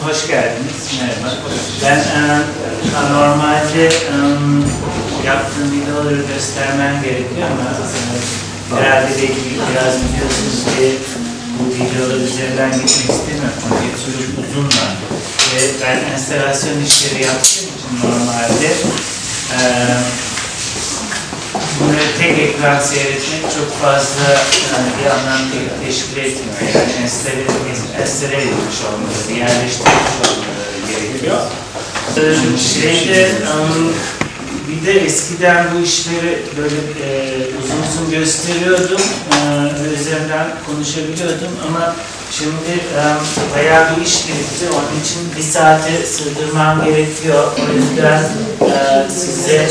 hoş geldiniz. Merhaba. Ben normalde yaptığım videoları göstermem gerekiyor ama herhalde belki biraz biliyorsunuz diye bu videolar üzerinden gitmek istemiyorum. Çünkü çok uzunlar. Ve ben enstalasyon işleri yaptığım için normalde bunları tek ekran seyretmek çok fazla bir anlam teşkil etmiyor. Yani enstale edilmiş olmaları, yerleştirilmiş olmaları gerekiyor. Bir de eskiden bu işleri böyle uzun uzun gösteriyordum, üzerinden konuşabiliyordum ama şimdi bayağı bir iş birikti. Onun için bir saate sığdırmam gerekiyor. O yüzden size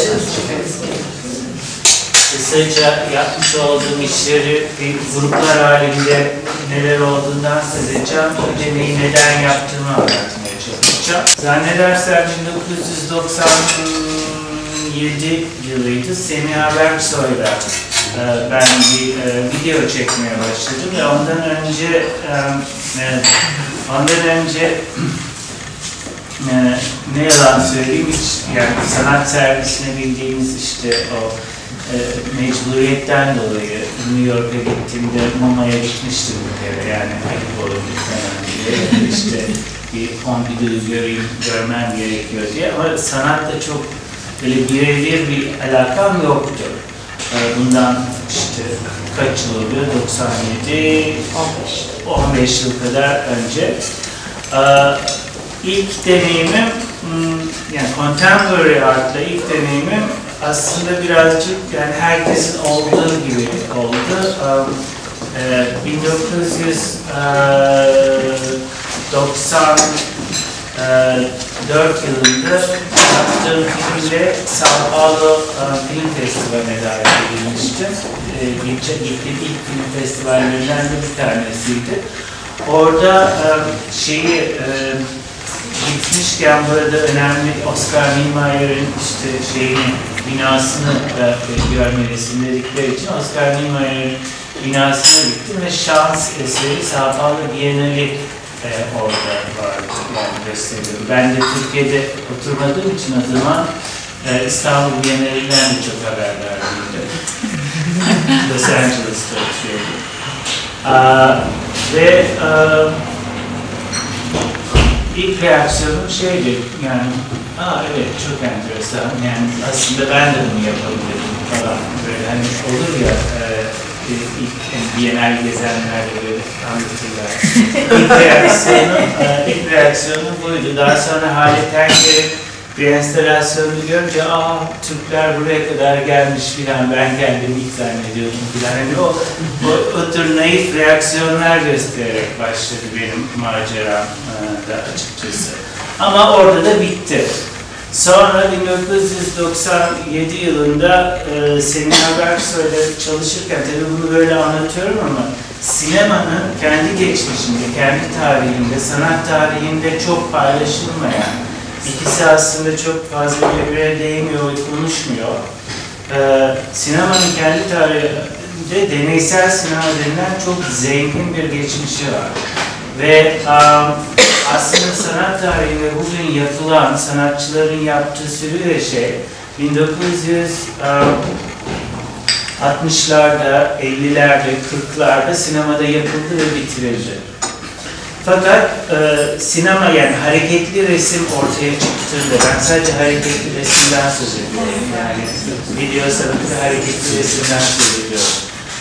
kısaca yapmış olduğum işleri bir gruplar halinde neler olduğundan söz edeceğim. Bir de neyi neden yaptığımı anlatmaya çalışacağım. Zannedersem 1997 yılıydı. Semih Berksoy'la ben bir video çekmeye başladım ve ondan önce ne yalan söyleyeyim hiç yani sanat servisine bildiğimiz işte o mecburiyetten dolayı New York'a gittiğimde MoMA'ya gitmiştim bir kere yani ayıp olur diye işte bir Pompidou'yu görmem gerekiyor diye ama sanatla çok böyle birebir bir alakam yoktu. Bundan işte kaç yıl oluyor? 97, 15 yıl kadar önce. İlk deneyimim yani contemporary art'la ilk deneyimim aslında birazcık yani herkesin olduğu gibi oldu. 1994 yılında yaptığım filmle São Paulo Film Festivali'ne davet edilmiştim. İlk film festivallerinden de bir tanesiydi. Orada gitmişken burada önemli Oscar Niemeyer'in işte binasını görmelisin dedikleri için Oscar Niemeyer'in binasına gittim ve şans eseri São Paulo Bienali orada vardı yani gösteriyordu. Ben de Türkiye'de oturmadığım için o zaman İstanbul Bienali'nden de çok haberdardıydım. Los Angeles'ta oturuyordu. Ve ilk reaksiyonum şeydi yani evet çok enteresan yani aslında ben de bunu yapabilirim falan böyle hani olur ya ilk Bienal gezenlerde böyle anlatırlar. İlk reaksiyonum buydu. Daha sonra Halit Enger'in bir enstalasyonunu görünce Türkler buraya kadar gelmiş filan ben kendimi ilk zannediyordum filan. Yani o tür naif reaksiyonlar göstererek başladı benim maceram da açıkçası. Ama orada da bitti. Sonra 1997 yılında Semih Berksoy'la çalışırken tabii bunu böyle anlatıyorum ama sinemanın kendi geçmişinde, kendi tarihinde, sanat tarihinde çok paylaşılmayan İkisi aslında çok fazla birbirine değmiyor ve konuşmuyor. Sinemanın kendi tarihinde deneysel sinema denilen çok zengin bir geçmişi var. Ve aslında sanat tarihinde bugün yapılan, sanatçıların yaptığı sürü de 1960'larda, 50'lerde, 40'larda sinemada yapıldı ve bitirildi. Fakat sinema yani hareketli resim ortaya çıktığında, ben sadece hareketli resimden söz ediyorum. Yani video sanatı hareketli resimden söz ediyorum.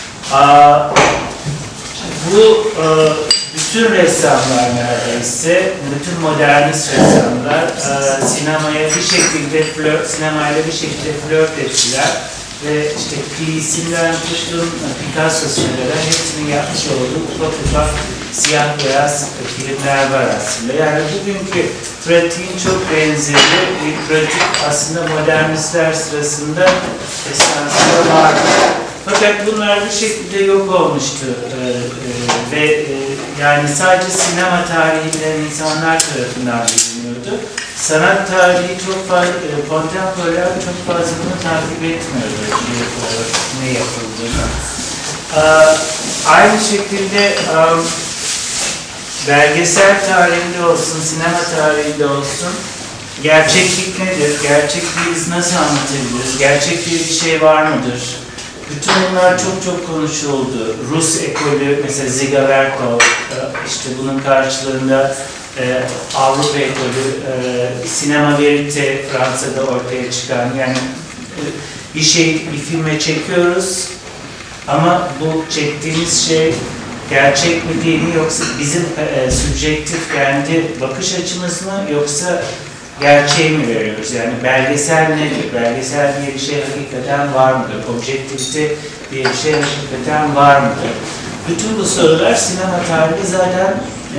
Bu bütün ressamlar neredeyse, bütün modernist ressamlar sinemayla bir şekilde flört ettiler. Ve işte Clisse'den tutun Picasso'suna kadar hepsinin yapmış olduğu ufak siyah beyaz filmler var aslında. Yani bugünkü pratiğin çok benzeri bir pratik aslında modernistler sırasında esansında vardı. Fakat bunlar bir şekilde yok olmuştu ve yani sadece sinema tarihinden insanlar tarafından biliniyordu. Sanat tarihi çok fazla, kontemporer çok fazla bunu takip etmiyordu ne yapıldığını. Aynı şekilde belgesel tarihinde olsun, sinema tarihinde olsun, gerçeklik nedir? Gerçekliği biz nasıl anlatabiliriz? Gerçek diye bir şey var mıdır? Bütün bunlar çok konuşuldu. Rus ekolü, mesela Ziga Vertov, işte bunun karşılığında Avrupa ekolü, sinema verite Fransa'da ortaya çıkan, yani bir filme çekiyoruz ama bu çektiğimiz şey gerçek mi değil mi, yoksa bizim subjektif kendi bakış açımız mı, yoksa gerçeği mi veriyoruz? Yani belgesel nedir? Belgesel diye bir şey hakikaten var mıdır? Objektivite diye bir şey hakikaten var mıdır? Bütün bu sorular sinema tarihi zaten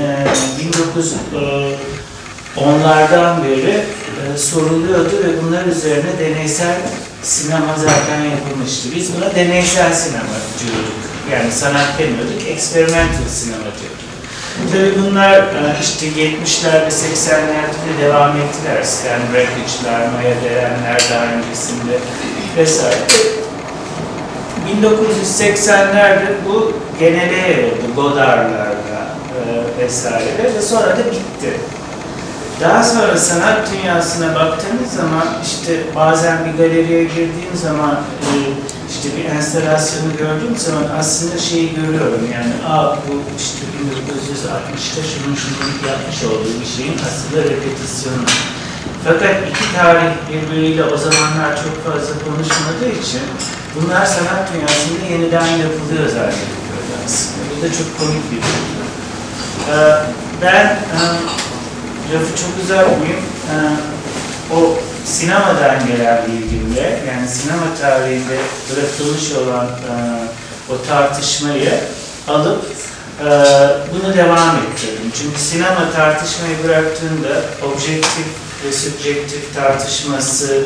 1910'lardan beri soruluyordu ve bunlar üzerine deneysel sinema zaten yapılmıştı. Biz buna deneysel sinema diyorduk. Yani sanat demiyorduk, experimental sinema diyorduk. Tabii bunlar işte 70'lerde, 80'lerde devam ettiler. Stan Brakhage, Maya Derenler daha öncesinde vesaire. 1980'lerde bu genele yayıldı, Godard'larda vesaire ve sonra da bitti. Daha sonra sanat dünyasına baktığınız zaman, işte bazen bir galeriye girdiğim zaman, işte bir enstalasyonu gördüğüm zaman aslında şeyi görüyorum, yani bu işte 1960'ta şunun yapmış olduğu bir şeyin aslında repetisyonu. Fakat iki tarih birbiriyle o zamanlar çok fazla konuşmadığı için bunlar sanat dünyasında yeniden yapılıyor zannediyorlar aslında. Bu da çok komik bir durum. Ben lafı çok uzatmayayım. O sinemadan gelen bilgimle, yani sinema tarihinde bırakılmış olan o tartışmayı alıp bunu devam ettirdim. Çünkü sinema tartışmayı bıraktığında objektif ve subjektif tartışması,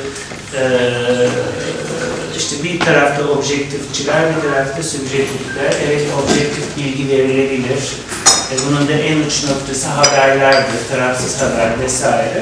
işte bir tarafta objektifçiler, bir tarafta subjektifler. Evet, objektif bilgi verilebilir. Bunun da en uç noktası haberlerdir, tarafsız haber vesaire.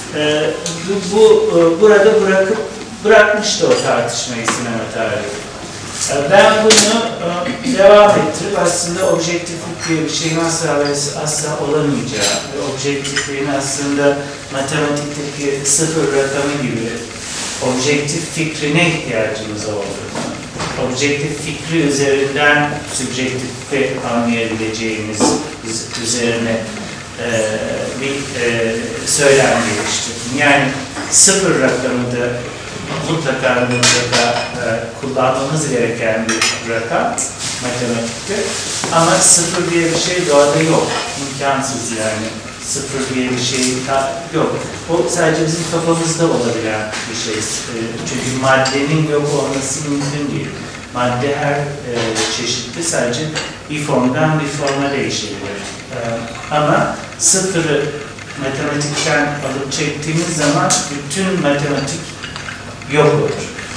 Burada bırakmıştı o tartışmayı sinema tarihi. Ben bunu devam ettirip aslında objektiflik diye bir şeyin asla olamayacağı ve objektifliğin aslında matematikteki sıfır rakamı gibi objektif fikrine ihtiyacımız olduğunu, objektif fikri üzerinden subjektifi anlayabileceğimiz üzerine bir söylem geliştirdim. Yani sıfır rakamı da mutlaka kullanmamız gereken bir rakam matematikte. Ama sıfır diye bir şey doğada yok. İmkansız yani. Sıfır diye bir şey yok. O sadece bizim kafamızda olabilen bir şey. Çünkü maddenin yok olması mümkün değil. Madde her çeşitli, sadece bir formdan bir forma değişebilir. Ama sıfırı matematikten alıp çektiğimiz zaman bütün matematik yok olur.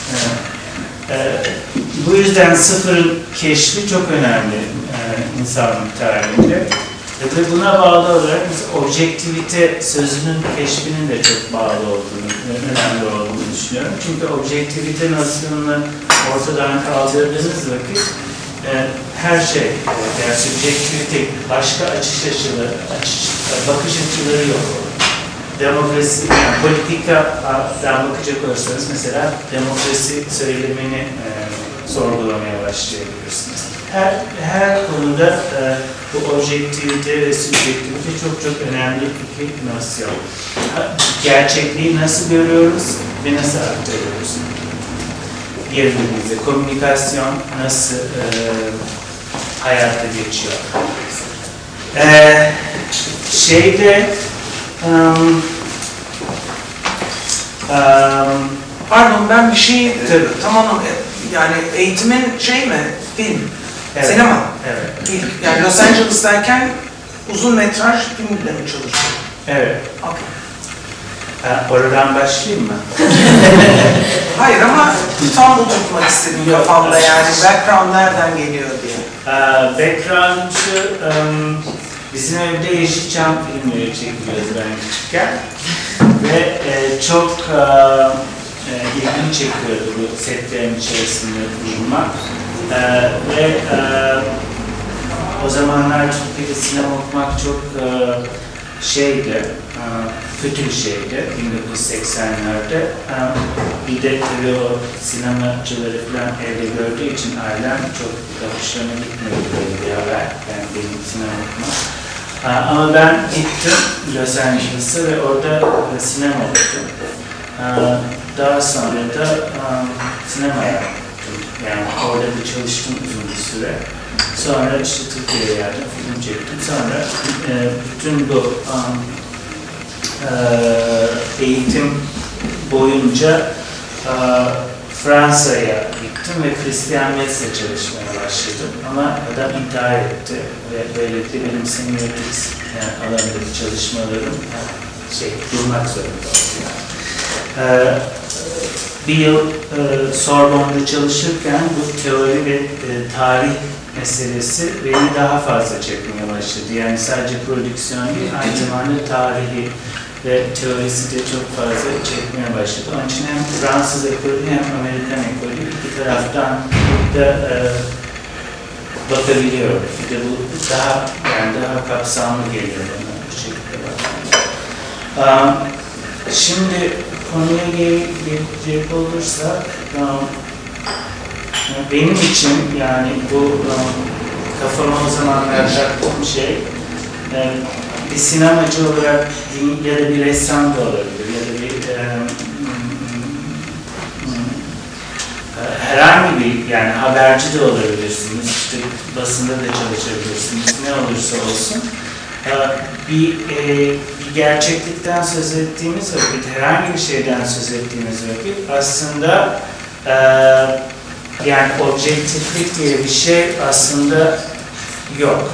Bu yüzden sıfırın keşfi çok önemli insanlık tarihinde. Ve buna bağlı olarak biz objektivite sözünün keşfinin de çok bağlı olduğunu, önemli olduğunu düşünüyorum. Çünkü objektivite nosyonunu ortadan kaldırdığınız vakit her şey, yani subjektivite, başka bakış açıları yok olur. Demokrasi, yani politikadan bakacak olursanız mesela demokrasi söylemini sorgulamaya başlayabilirsiniz. Her konuda bu objektivite ve subjektivite çok önemli iki nosyon. Gerçekliği nasıl görüyoruz ve nasıl aktarıyoruz? Birbirimize komünikasyon nasıl hayata geçiyor? Pardon, ben bir şey tamam, yani eğitimin film, evet. Sinema, evet. Film. Yani Los Angeles'tayken uzun metraj filmle mi çalışıyorsun? Evet. Okay. Oradan başlayayım mı? Hayır ama İstanbul tutmak istedim kafamda, yani background nereden geliyor diye. Background şu, bizim evde Yeşilçam filmleri çekiliyordu ben küçükken ve çok ilgimi çekiyordu bu setlerin içerisinde bulunmak ve o zamanlar Türkiye'de sinema okumak çok şeydi, kötü bir şeydi 1980'lerde. Bir de tabii o sinemacıları falan evde gördüğü için ailem çok hoşlarına gitmedi böyle bir haber. Yani benim sinema okumak. Ama ben gittim Los Angeles'a ve orada sinema okudum. Daha sonra da sinema yaptım. Yani orada da çalıştım uzun bir süre. Sonra işte Türkiye'ye geldim, film çektim. Sonra bütün bu eğitim boyunca Fransa'ya gittim ve Christian Metz'le çalışmaya başladım. Ama adam intihar etti ve böylelikle benim semiotics alanındaki çalışmalarım durmak zorunda oldu. Yani. Bir yıl Sorbonne'da çalışırken bu teori ve tarih meselesi beni daha fazla çekmeye başladı. Yani sadece prodüksiyon değil, aynı zamanda tarihi ve teorisi de çok fazla çekmeye başladı. Onun için hem Fransız ekolü hem Amerikan ekolü iki taraftan da bakabiliyorum. Bir de bu daha kapsamlı geliyor bana bu şekilde bakmak. Şimdi konuya gelecek olursak, benim için yani bu kafama o zamanlar taktığım şey, bir sinemacı olarak ya da bir ressam da olabilir ya da bir herhangi bir yani haberci de olabilirsiniz, işte basında da çalışabilirsiniz, ne olursa olsun. Bir gerçeklikten söz ettiğimiz vakit, herhangi bir şeyden söz ettiğimiz vakit aslında yani objektiflik diye bir şey aslında yok.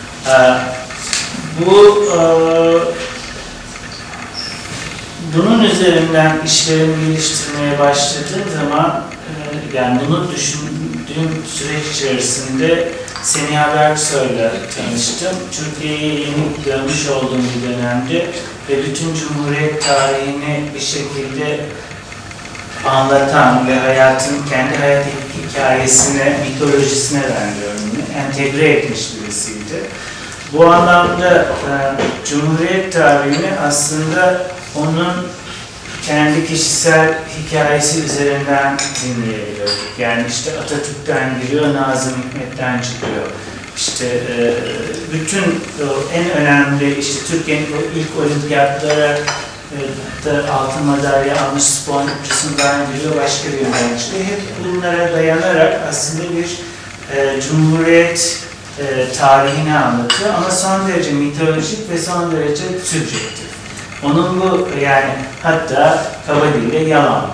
Bunun üzerinden işlerimi geliştirmeye başladığım zaman yani bunu düşündüğüm süreç içerisinde Seniha Berksoy'la tanıştım. Türkiye'ye yeni dönmüş olduğum bir dönemde ve bütün Cumhuriyet tarihini bir şekilde anlatan ve kendi hayat hikayesine, mitolojisine entegre etmiş birisiydi. Bu anlamda Cumhuriyet tarihini aslında onun kendi kişisel hikayesi üzerinden dinleyebiliyorduk. Yani işte Atatürk'ten giriyor, Nazım Hikmet'ten çıkıyor. İşte bütün en önemli, işte Türkiye'nin ilk olimpiyatlara da altın madalya almış sporcusundan giriyor, başka bir yönden çıkıyor. Hep bunlara dayanarak aslında bir Cumhuriyet tarihini anlatıyor ama son derece mitolojik ve son derece subjektif. Onun bu yani hatta kaba dille yalan.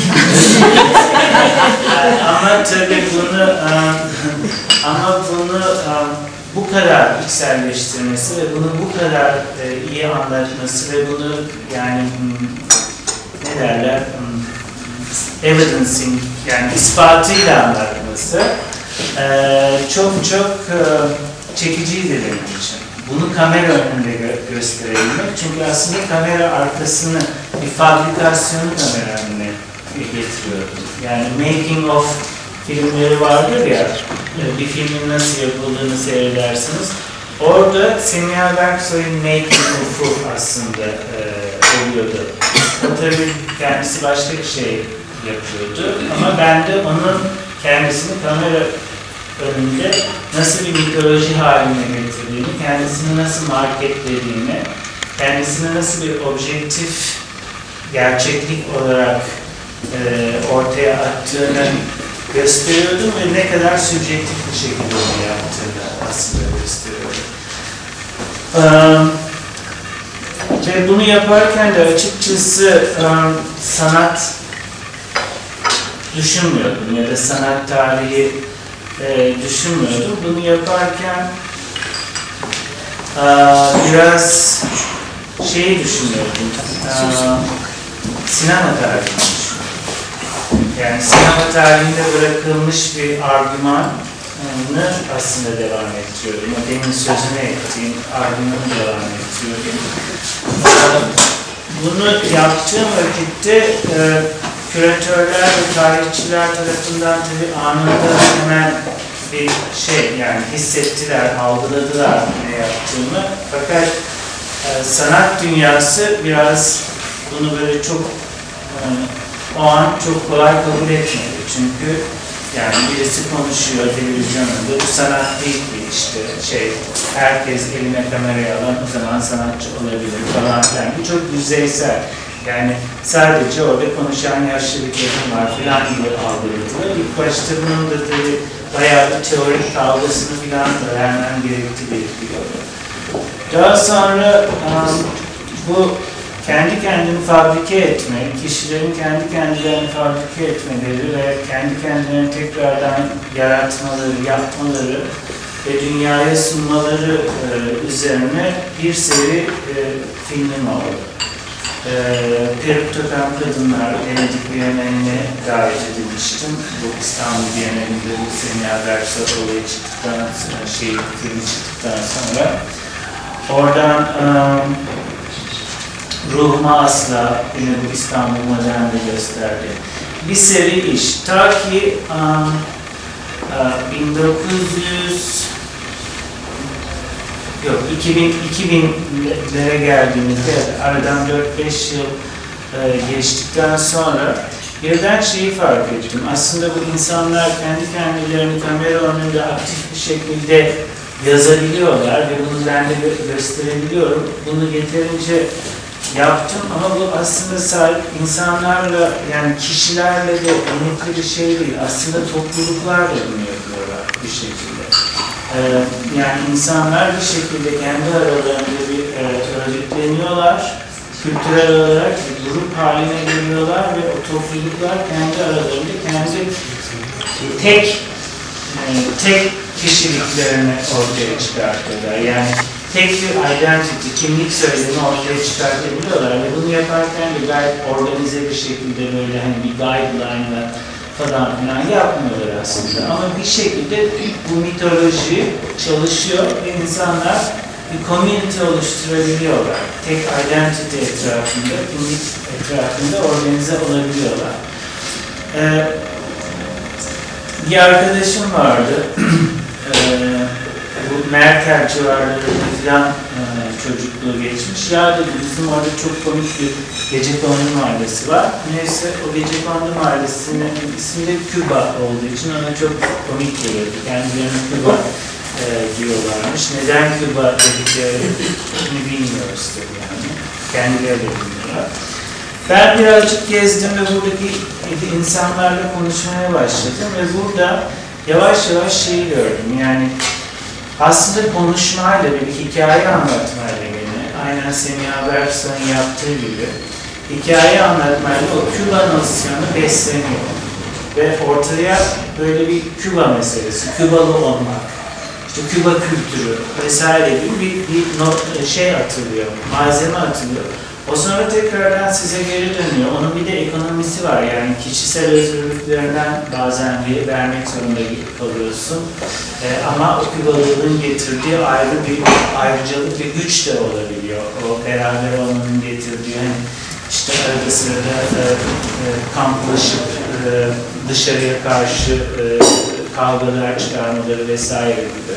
Ama tabii bunu bu kadar içselleştirmesi ve bunu bu kadar iyi anlatması ve bunu yani ne derler evidencing yani ispatıyla anlatması çok çekiciydi benim için. Bunu kamera önünde gösterebilmek. Çünkü aslında kamera arkasını, bir fabrikasyonu kamera önüne getiriyordu. Yani making of filmleri vardır ya, bir filmin nasıl yapıldığını seyredersiniz. Orada Seniha Berksoy'un making of'u aslında oluyordu. O tabii kendisi başka bir şey yapıyordu. Ama ben de onun kendisini kamera önünde nasıl bir mitoloji haline getirdiğini, kendisini nasıl marketlediğini, kendisini nasıl bir objektif gerçeklik olarak ortaya attığını gösteriyordum ve ne kadar subjektif bir şekilde onu yaptığını aslında gösteriyordum. Ve bunu yaparken de açıkçası sanat düşünmüyordum ya da sanat tarihi düşünmüyordum. Bunu yaparken biraz şeyi düşünüyordum. Sinema tarihini düşünüyordum. Yani sinema tarihinde bırakılmış bir argümanı aslında devam ettiriyordum. O demin sözünü ettiğim argümanı devam ettiriyordum. Bunu yaptığım vakitte küratörler ve tarihçiler tarafından tabii anında hemen bir şey, yani hissettiler, algıladılar ne yaptığımı. Fakat sanat dünyası biraz bunu böyle çok o an çok kolay kabul etmedi. Çünkü yani birisi konuşuyor televizyonda, bu sanat değil ki işte herkes eline kamerayı alan o zaman sanatçı olabilir falan filan. Bu çok yüzeysel. Yani sadece orada konuşan yaşlı bir kadın var filan gibi algıladılar. İlk başta bunun da tabii bayağı bir teorik kavgasını filan öğrenmem gerektiği gerekiyor. Daha sonra bu kendi kendini fabrike etme, kişilerin kendi kendilerini fabrike etmeleri ve kendi kendilerini tekrardan yaratmaları, yapmaları ve dünyaya sunmaları üzerine bir seri filmim oldu. Peruk Takan Kadınlar Venedik Bienali'ne davet edilmiştim. Bu İstanbul Bienali'nde bu Semiha Berksoy olayı çıktıktan sonra, filmi çıktıktan sonra oradan Ruhuma Asla yine bu İstanbul Modern'de gösterdi. Bir seri iş. Ta ki 2000'lere geldiğimizde aradan 4-5 yıl geçtikten sonra birden şeyi fark ettim. Aslında bu insanlar kendi kendilerini kamera önünde aktif bir şekilde yazabiliyorlar ve bunu ben de gösterebiliyorum. Bunu yeterince yaptım ama bu aslında insanlarla, yani kişilerle de unutlu bir şey değil. Aslında topluluklarla bunu yapıyorlar bir şekilde. Yani insanlar bir şekilde kendi aralarında bir örgütleniyorlar. Kültürel olarak bir grup haline geliyorlar ve o topluluklar kendi aralarında kendi tek kişiliklerini ortaya çıkartıyorlar. Yani tek bir identity, kimlik söylemi ortaya çıkartabiliyorlar ve bunu yaparken de gayet organize bir şekilde böyle hani bir guideline'la falan filan yapmıyorlar aslında. Ama bir şekilde bu mitoloji çalışıyor ve insanlar bir community oluşturabiliyorlar. Tek identity etrafında, kimlik etrafında organize olabiliyorlar. Bir arkadaşım vardı. Bu Merkel civarlarında filan çocukluğu geçmiş. Ya dedi, bizim orada çok komik bir Gecekondu Mahallesi var. Neyse o Gecekondu Mahallesi'nin ismi de Küba olduğu için ona çok komik geliyordu. Kendilerine Küba diyorlarmış. Neden Küba dediklerini bilmiyoruz tabii yani. Kendileri de bilmiyorlar. Ben birazcık gezdim ve buradaki insanlarla konuşmaya başladım ve burada yavaş yavaş şeyi gördüm. Yani aslında konuşmayla bir hikaye anlatmayla yine, aynen Semiha Berksoy'un yaptığı gibi hikaye anlatmayla o Küba nosyonu besleniyor. Ve ortaya böyle bir Küba meselesi, Kübalı olmak, işte Küba kültürü vesaire gibi bir şey atılıyor, malzeme atılıyor. O sonra tekrardan size geri dönüyor. Onun bir de ekonomisi var. Yani kişisel özgürlüklerinden bazen vermek zorunda kalıyorsun. Ama o Kübalılığın getirdiği ayrı bir ayrıcalık ve güç de olabiliyor. O beraber olmanın getirdiği hani işte arada sırada kamplaşıp dışarıya karşı kavgalar çıkarmaları vesaire gibi.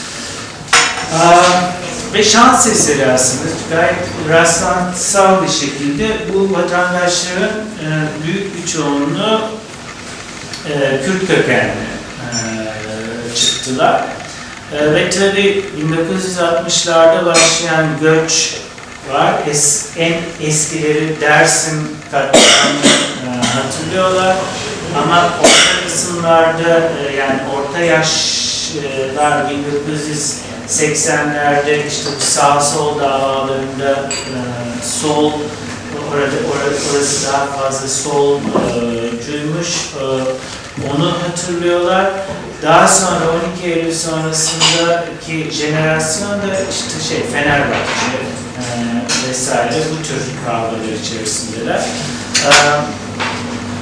Ve şans eseri aslında gayet rastlantısal bir şekilde bu vatandaşların büyük bir çoğunluğu Kürt kökenli çıktılar. Ve tabii 1960'larda başlayan göç var. En eskileri Dersim katliamını hatırlıyorlar. Ama orta kısımlarda yani orta yaşlar 1980'lerde işte bu sağ-sol davalarında sol, orası daha fazla solcuymuş, onu hatırlıyorlar. Daha sonra 12 Eylül sonrasındaki jenerasyon da işte Fenerbahçe vesaire bu tür kavgalar içerisindeler.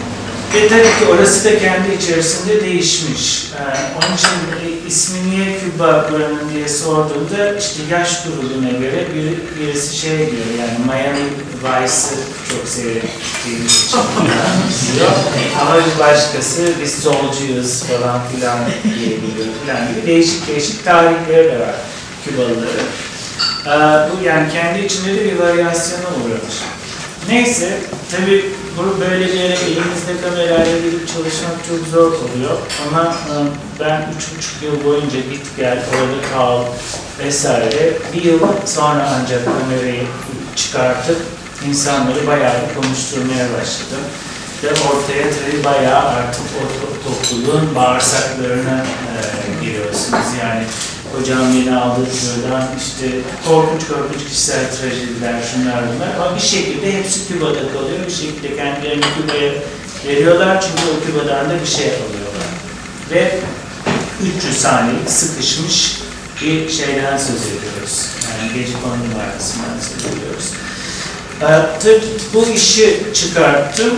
Ve tabii ki orası da kendi içerisinde değişmiş. Onun için ismi niye Küba buranın diye sorduğunda işte yaş grubuna göre birisi şey diyor, yani Miami Vice'ı çok seyrettiğimiz için diyor. Ama bir başkası biz solcuyuz falan filan diyebiliyor falan gibi değişik tarihleri de var Kübalıların. Bu yani kendi içinde de bir varyasyona uğramış. Neyse, tabii böyle bir yere elimizde kamerayla gidip çalışmak çok zor oluyor. Ama ben 3,5 yıl boyunca git gel, orada kal vesaire. Bir yıl sonra ancak kamerayı çıkartıp insanları bayağı bir konuşturmaya başladım. Ve ortaya tabii bayağı artık o topluluğun bağırsaklarına giriyorsunuz. Yani hocam yeni aldık buradan, işte korkunç kişisel trajediler, şunlar bunlar. Ama bir şekilde hepsi Küba'da kalıyor. Bir şekilde kendilerini Küba'ya veriyorlar çünkü o Küba'dan da bir şey alıyorlar. Ve 300 saniyelik sıkışmış bir şeyden söz ediyoruz. Yani Gecekondu markasından söz ediyoruz. Bu işi çıkarttım.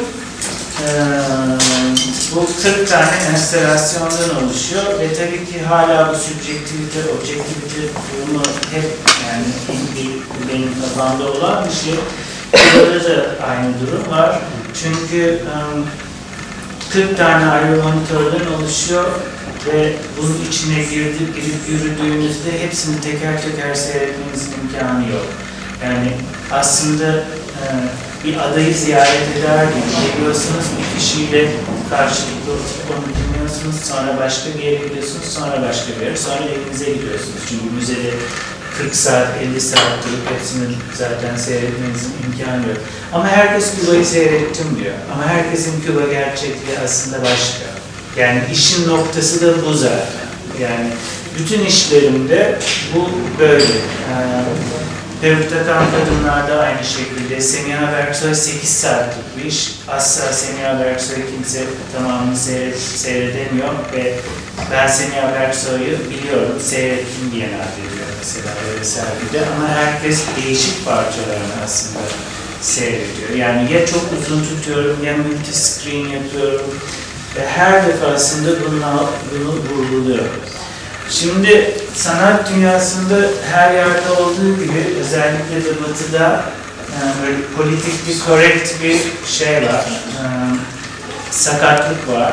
Bu 40 tane enstalasyondan oluşuyor ve tabii ki hala bu subjektivite, objektivite durumu hep yani benim kafamda olan bir şey. Burada da aynı durum var. Çünkü 40 tane ayrı monitörden oluşuyor ve bunun içine girip yürüdüğünüzde hepsini teker seyretmenizin imkanı yok. Yani aslında bir adayı ziyaret eder gibi geliyorsunuz, bir kişiyle karşılıklı onu dinliyorsunuz, sonra başka bir yere gidiyorsunuz, sonra başka bir yere, sonra evinize gidiyorsunuz. Çünkü müzede 40 saat, 50 saat durup hepsini zaten seyretmenizin imkanı yok. Ama herkes Küba'yı seyrettim diyor. Ama herkesin Küba gerçekliği aslında başka. Yani işin noktası da bu zaten. Yani bütün işlerimde bu böyle. Peruk takan kadınlarda aynı şekilde. Semiha Berksoy 8 saatlik bir iş. Asla Semiha Berksoy kimse tamamını seyredemiyor ve ben Semiha Berksoy'u biliyorum, seyrettim diye nadir mesela öyle sergide, ama herkes değişik parçalarını aslında seyrediyor. Yani ya çok uzun tutuyorum ya multi-screen yapıyorum ve her defasında bunu vurguluyorum. Şimdi sanat dünyasında her yerde olduğu gibi özellikle de Batı'da böyle politik bir correct bir şey var, sakatlık var.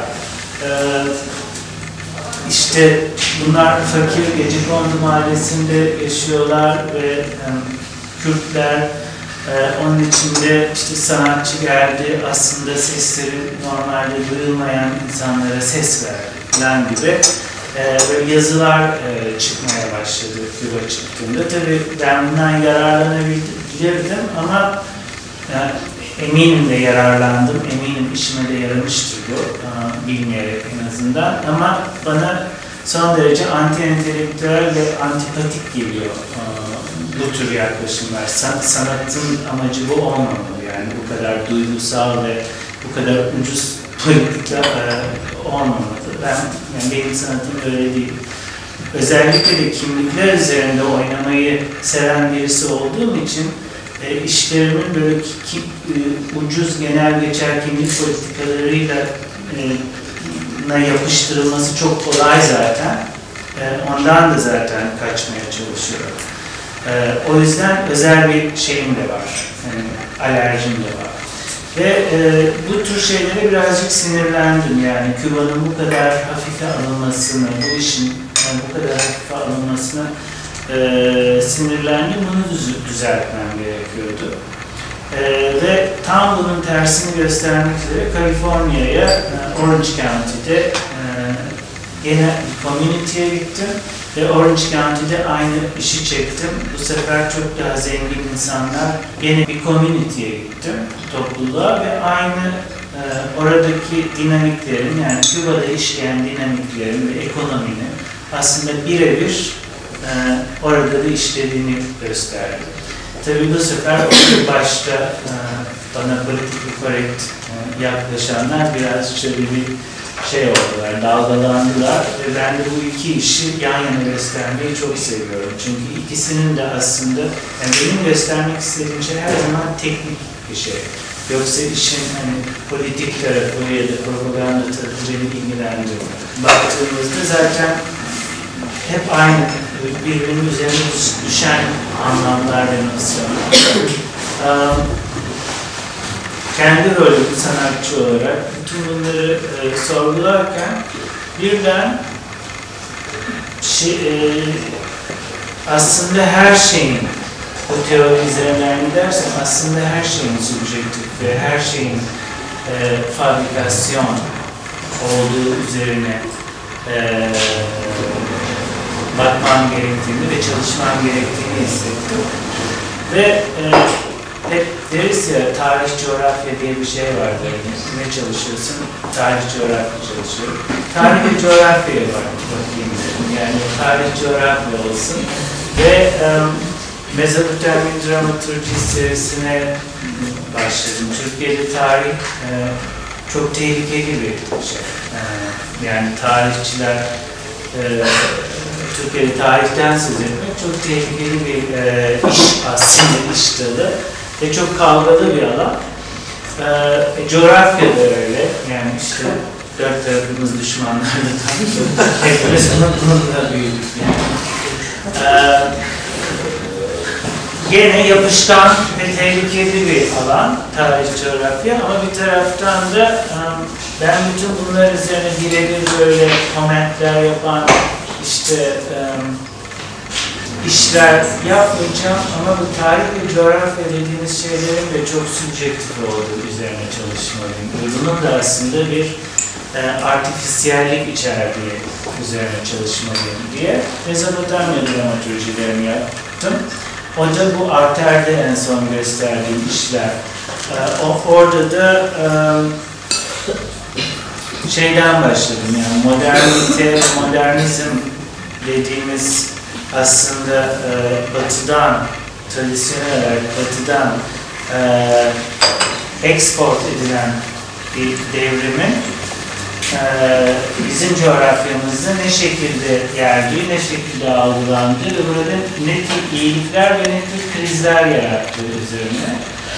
İşte bunlar fakir Gecekondu mahallesinde yaşıyorlar ve Kürtler, onun içinde işte sanatçı geldi, aslında sesleri normalde duyulmayan insanlara ses verdi falan gibi. Böyle yazılar çıkmaya başladı Küba çıktığında. Tabii ben bundan yararlanabilirdim ama eminim de yararlandım, eminim işime de yaramıştır bu, bilmeyerek en azından. Ama bana son derece anti-entelektüel ve antipatik geliyor bu tür yaklaşımlar. Sanatın amacı bu olmamalı, yani bu kadar duygusal ve bu kadar ucuz politika olmamalı. Yani benim sanatım öyle değil. Özellikle de kimlikler üzerinde oynamayı seven birisi olduğum için işlerimin böyle ucuz genel geçer kimlik politikalarıyla yapıştırılması çok kolay zaten. Ondan da zaten kaçmaya çalışıyorum. O yüzden özel bir şeyim de var. Yani alerjim de var. Ve bu tür şeylere birazcık sinirlendim. Yani Küba'nın bu kadar hafife alınmasını, bu işin bu kadar hafife alınmasına sinirlendim. Bunu düzeltmem gerekiyordu. Ve tam bunun tersini göstermek üzere Kaliforniya'ya, Orange County'de gene community'ye gittim. Ve Orange County'de aynı işi çektim. Bu sefer çok daha zengin insanlar. Gene bir community'ye gittim, topluluğa ve aynı oradaki dinamiklerin, yani Küba'da işleyen dinamiklerin ve ekonominin aslında birebir orada da işlediğini gösterdi. Tabii bu sefer başta bana politik korrekt yaklaşanlar biraz şöyle bir şey oldular, dalgalandılar ve ben de bu iki işi yan yana göstermeyi çok seviyorum. Çünkü ikisinin de aslında, yani benim göstermek istediğim şey her zaman teknik bir şey. Yoksa işin hani politik tarafı ya da propaganda tarafı beni ilgilendiriyor. Baktığımızda zaten hep aynı birbirinin üzerine düşen anlamlar ve nosyonlar. Kendi rolüm sanatçı olarak bütün bunları sorgularken birden aslında her şeyin, bu teori üzerinden gidersen aslında her şeyin subjektif ve her şeyin fabrikasyon olduğu üzerine bakman gerektiğini ve çalışman gerektiğini hissettim. Ve hep deriz ya, tarih coğrafya diye bir şey vardır. Ne çalışıyorsun? Tarih coğrafya çalışıyorum. Tarih ve coğrafyaya bakayım dedim. Yani tarih coğrafya olsun. Ve Mezopotamya dramaturji serisine başladım. Türkiye'de tarih çok tehlikeli bir şey. Yani tarihçiler Türkiye'de tarihten söz etmek çok tehlikeli bir iş aslında, iş dalı ve çok kavgalı bir alan. Coğrafya da öyle, yani işte dört tarafımız düşmanlarla tanışıyor. Hepimiz bununla büyüdük yani. Gene yapışkan ve tehlikeli bir alan tarih coğrafya, ama bir taraftan da ben bütün bunlar üzerine birebir böyle komentler yapan işte işler yapmayacağım, ama bu tarih ve coğrafya dediğimiz şeylerin de çok subjektif olduğu üzerine çalışmalıyım. Bunun da aslında bir artifisiyellik içerdiği üzerine çalışmalıyım diye Mezopotamya dramaturjilerini yaptım. O da bu Arter'de en son gösterdiğim işler. Orada da şeyden başladım, yani modernite, modernizm dediğimiz aslında batıdan, tradisyonel olarak batıdan export edilen bir devrimin bizim coğrafyamızda ne şekilde geldiği, ne şekilde algılandığı ve burada ne tür iyilikler ve ne tür krizler yarattığı üzerine.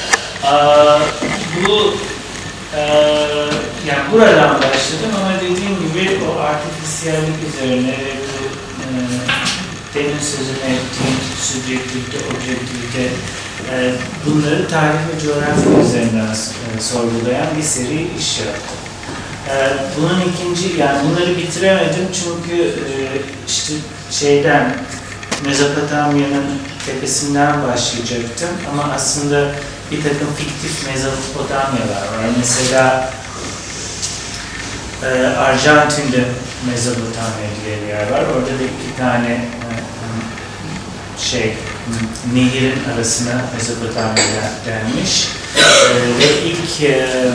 Yani buradan başladım, ama dediğim gibi o artifisiyellik üzerine ve bu demin sözünü ettiğim subjektivite, objektivite, bunları tarih ve coğrafya üzerinden sorgulayan bir seri iş yaptım. Bunun ikinci, yani bunları bitiremedim çünkü işte Mezopotamya'nın tepesinden başlayacaktım, ama aslında bir takım fiktif Mezopotamyalar var. Mesela Arjantin'de Mezopotamya diye bir yer var. Orada da iki tane nehirin arasına Mezopotamya denmiş. Ve ilk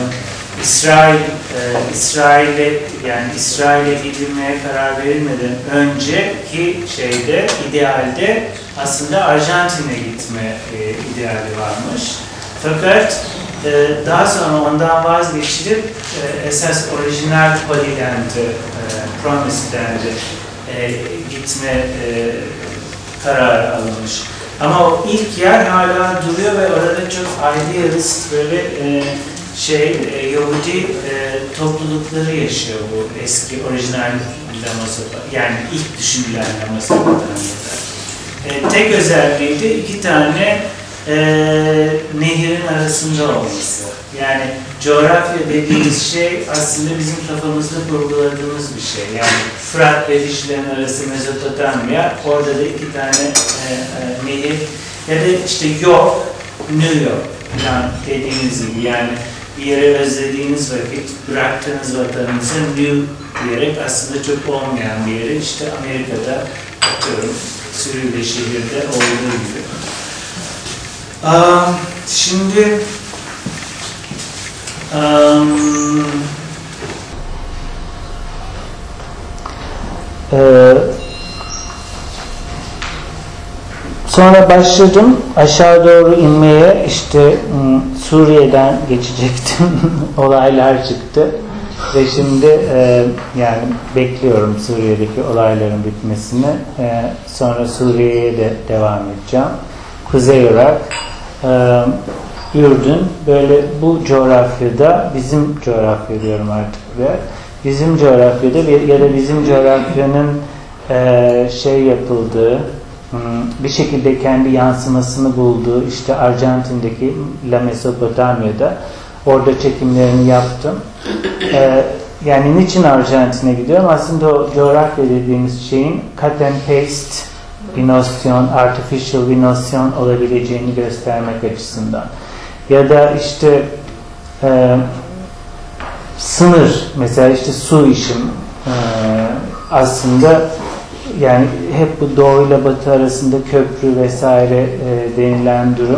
İsrail'e gidilmeye karar verilmeden önceki idealde aslında Arjantin'e gitme ideali varmış. Fakat daha sonra ondan vazgeçilip esas orijinal Holy Land'e, Promised Land'e gitme kararı alınmış. Ama o ilk yer hala duruyor ve orada çok idealist böyle Yahudi toplulukları yaşıyor bu eski orijinal Mezopotamya, yani ilk düşünülen Mezopotamya'da. Tek özelliği de iki tane nehirin arasında olması. Yani coğrafya dediğimiz şey aslında bizim kafamızda kurguladığımız bir şey. Yani Fırat ve Dicle'nin arası Mezopotamya, orada da iki tane nehir, ya da işte York, New York falan dediğimiz gibi, yani bir yere özlediğiniz vakit bıraktığınız vatanınıza New diyerek aslında çok olmayan bir yere, işte Amerika'da atıyorum Sürüyle şehirde olduğu gibi. Şimdi sonra başladım aşağı doğru inmeye, işte Suriye'den geçecektim. Olaylar çıktı ve şimdi yani bekliyorum Suriye'deki olayların bitmesini. Sonra Suriye'ye de devam edeceğim. Kuzey Irak, Ürdün böyle bu coğrafyada, bizim coğrafya diyorum artık buraya, bizim coğrafyada ya da bizim coğrafyanın şey yapıldığı, bir şekilde kendi yansımasını bulduğu, işte Arjantin'deki La Mesopotamya'da orada çekimlerini yaptım. Yani niçin Arjantin'e gidiyorum? Aslında o coğrafya dediğimiz şeyin cut and paste bir nosyon, artificial bir nosyon olabileceğini göstermek açısından. Ya da işte sınır, mesela işte su işim aslında yani hep bu doğu ile batı arasında köprü vesaire denilen durum.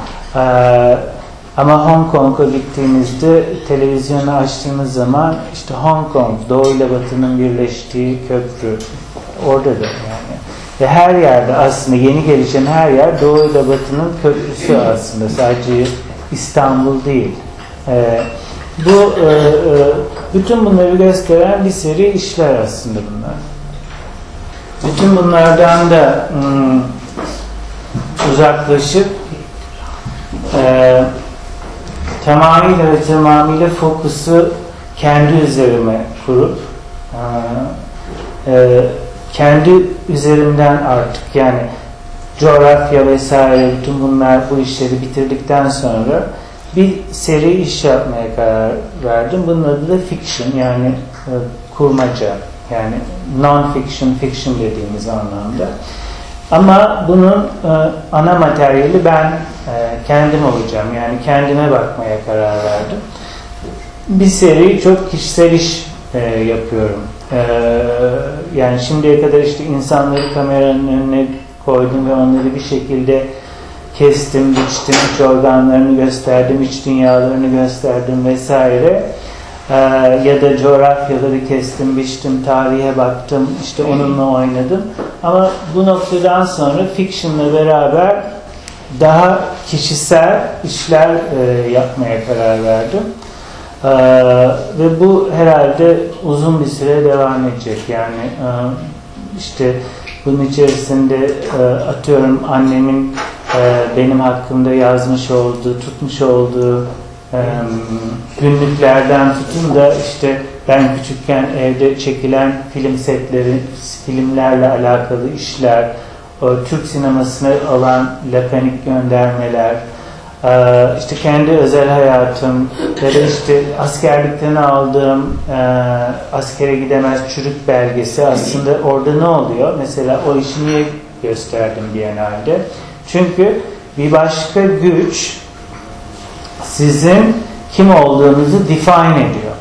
Ama Hong Kong'a gittiğimizde televizyonu açtığımız zaman işte Hong Kong, doğu ile batının birleştiği köprü orada da yani. Ve her yerde aslında yeni gelişen her yer doğu ile batının köprüsü aslında. Sadece İstanbul değil. Bu bütün bunları gösteren bir seri işler aslında bunlar. Bütün bunlardan da uzaklaşıp tamamıyla fokusu kendi üzerime kurup kendi üzerimden artık yani coğrafya vesaire bütün bunlar bu işleri bitirdikten sonra bir seri iş yapmaya karar verdim. Bunun adı da fiction yani kurmaca yani non-fiction, fiction dediğimiz anlamda. Ama bunun ana materyali ben kendim olacağım. Yani kendime bakmaya karar verdim. Bir seri çok kişisel iş yapıyorum. Yani şimdiye kadar işte insanları kameranın önüne koydum ve onları bir şekilde kestim, biçtim, iç organlarını gösterdim, iç dünyalarını gösterdim vesaire. Ya da coğrafyaları kestim, biçtim, tarihe baktım, işte onunla oynadım. Ama bu noktadan sonra fiction'la beraber daha kişisel işler yapmaya karar verdim. Ve bu herhalde uzun bir süre devam edecek. Yani işte bunun içerisinde atıyorum annemin benim hakkımda yazmış olduğu, tutmuş olduğu günlüklerden tutun da işte ben küçükken evde çekilen film setleri, filmlerle alakalı işler, o Türk sinemasına alan lakanik göndermeler, işte kendi özel hayatım ya da işte askerlikten aldığım askere gidemez çürük belgesi aslında orada ne oluyor? Mesela o işi niye gösterdim Biennale'de? Çünkü bir başka güç sizin kim olduğunuzu define ediyor.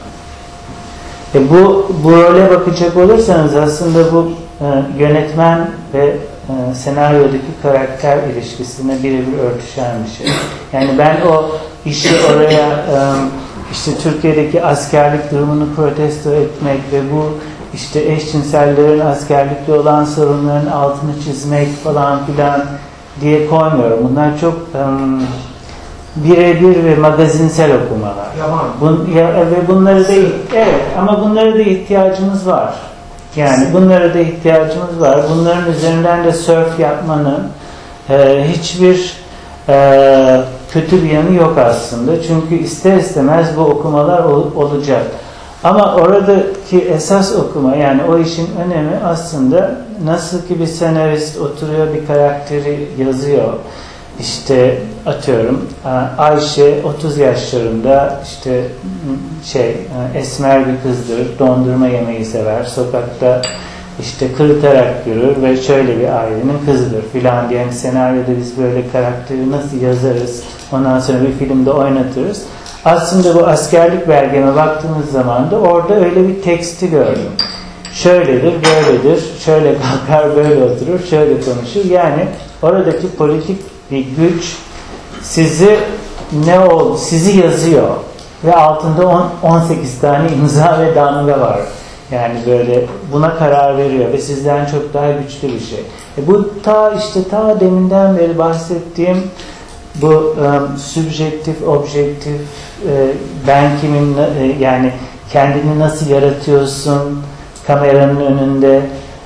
Bu role bakacak olursanız aslında bu yönetmen ve senaryodaki karakter ilişkisine birebir örtüşen bir şey. Yani ben o işi oraya işte Türkiye'deki askerlik durumunu protesto etmek ve bu işte eşcinsellerin askerlikte olan sorunların altını çizmek falan filan diye koymuyorum. Bunlar çok birebir ve magazinsel okumalar. Ve bunları da evet ama bunlara da ihtiyacımız var. Yani bunlara da ihtiyacımız var. Bunların üzerinden de surf yapmanın hiçbir kötü bir yanı yok aslında. Çünkü ister istemez bu okumalar olacak. Ama oradaki esas okuma yani o işin önemi aslında nasıl ki bir senarist oturuyor bir karakteri yazıyor. İşte atıyorum Ayşe 30 yaşlarında işte esmer bir kızdır, dondurma yemeyi sever, sokakta işte kırıtarak yürür ve şöyle bir ailenin kızıdır filan diye senaryoda biz böyle karakteri nasıl yazarız, ondan sonra bir filmde oynatırız. Aslında bu askerlik belgeme baktığımız zaman da orada öyle bir teksti gördüm. Şöyledir, böyledir, şöyle kalkar, böyle oturur, şöyle konuşur. Yani oradaki politik bir güç sizi sizi yazıyor ve altında 18 tane imza ve damga var. Yani böyle buna karar veriyor ve sizden çok daha güçlü bir şey. Bu ta deminden beri bahsettiğim bu subjektif, objektif ben kimim yani kendini nasıl yaratıyorsun kameranın önünde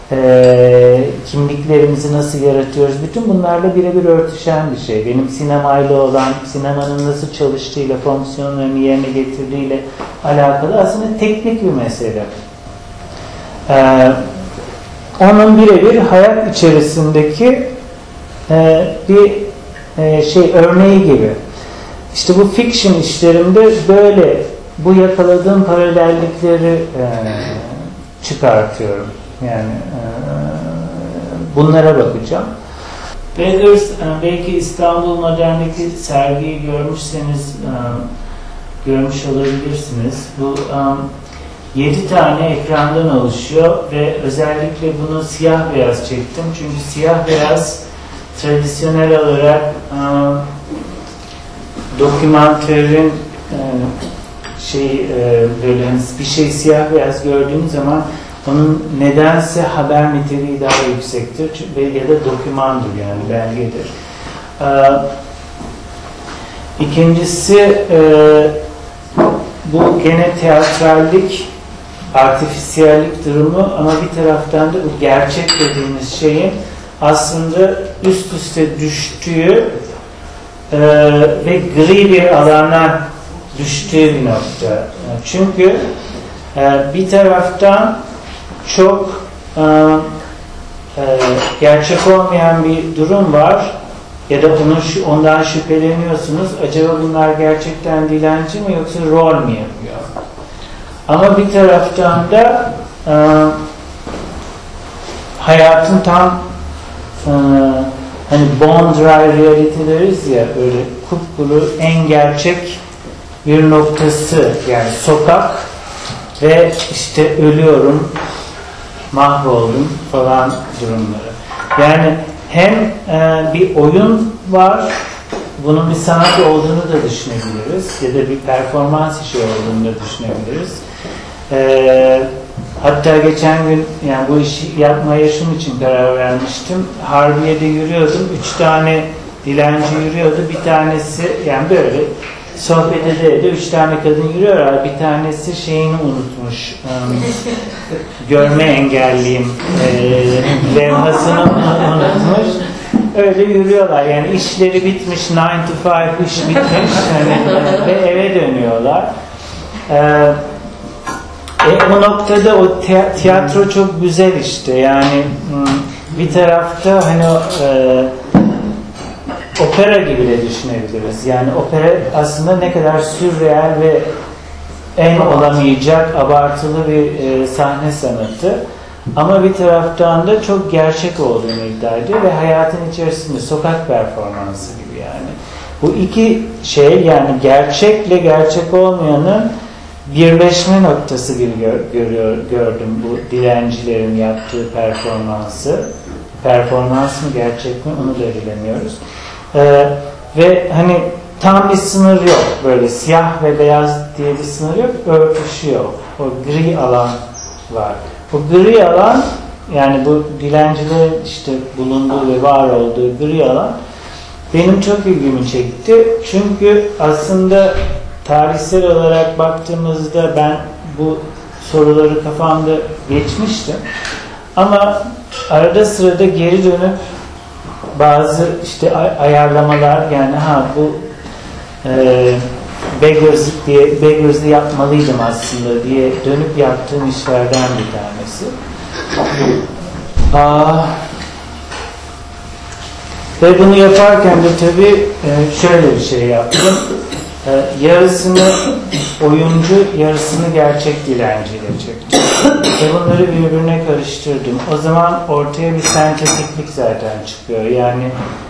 kimliklerimizi nasıl yaratıyoruz, bütün bunlarla birebir örtüşen bir şey. Benim sinemayla olan, sinemanın nasıl çalıştığıyla, fonksiyonlarını yerine getirdiğiyle alakalı aslında teknik bir mesele. Onun birebir hayat içerisindeki bir örneği gibi. İşte bu fiction işlerimde böyle bu yakaladığım paralellikleri çıkartıyorum. Yani bunlara bakacağım. Beggars, belki İstanbul Modern'deki sergiyi görmüşseniz görmüş olabilirsiniz. Bu 7 tane ekrandan oluşuyor ve özellikle bunu siyah beyaz çektim. Çünkü siyah beyaz tradisyonel olarak dokümanterin böyle bir şey siyah beyaz gördüğünüz zaman onun nedense haber niteliği daha yüksektir ya da dokümandır, yani belgedir. İkincisi bu gene teatrallik, artifisiyellik durumu ama bir taraftan da bu gerçek dediğimiz şeyin aslında üst üste düştüğü ve gri bir alana düştüğü bir nokta. Çünkü bir taraftan çok gerçek olmayan bir durum var ya da ondan şüpheleniyorsunuz. Acaba bunlar gerçekten dilenci mi yoksa rol mü yapıyor? Ama bir taraftan da hayatın tam hani bone dry reality deriz ya, öyle kupkuru en gerçek bir noktası, yani sokak ve işte ölüyorum, mahvoldum falan durumları. Yani hem bir oyun var, bunun bir sanat olduğunu da düşünebiliriz ya da bir performans işi olduğunu da düşünebiliriz. Hatta geçen gün, yani bu işi yapmaya şunun için karar vermiştim. Harbiye'de yürüyordum, 3 tane dilenci yürüyordu. Bir tanesi, yani böyle sohbet ede 3 tane kadın yürüyorlar. Bir tanesi şeyini unutmuş, görme engelliyim levhasını unutmuş. Öyle yürüyorlar, yani işleri bitmiş, 9 to 5 iş bitmiş ve eve dönüyorlar. O noktada o tiyatro çok güzel işte, yani bir tarafta hani opera gibi de düşünebiliriz. Yani opera aslında ne kadar sürreal ve en olamayacak abartılı bir sahne sanatı. Ama bir taraftan da çok gerçek olduğunu iddia ediyor ve hayatın içerisinde sokak performansı gibi yani. Bu iki şey, yani gerçekle gerçek olmayanın birleşme noktası gibi gördüm bu dilencilerin yaptığı performansı. Performans mı gerçek mi onu da bilemiyoruz. Ve hani tam bir sınır yok. Böyle siyah ve beyaz diye bir sınır yok. Örtüşüyor. O gri alan var. O gri alan, yani bu dilencilerin işte bulunduğu ve var olduğu gri alan benim çok ilgimi çekti. Çünkü aslında tarihsel olarak baktığımızda ben bu soruları kafamda geçmiştim. Ama arada sırada geri dönüp bazı işte ayarlamalar, yani bu Beggars'ı yapmalıydım aslında diye dönüp yaptığım işlerden bir tanesi. Ve bunu yaparken de tabii şöyle bir şey yaptım. Yarısını oyuncu, yarısını gerçek dilenciyle çektim. Ve bunları birbirine karıştırdım. O zaman ortaya bir sentetiklik zaten çıkıyor. Yani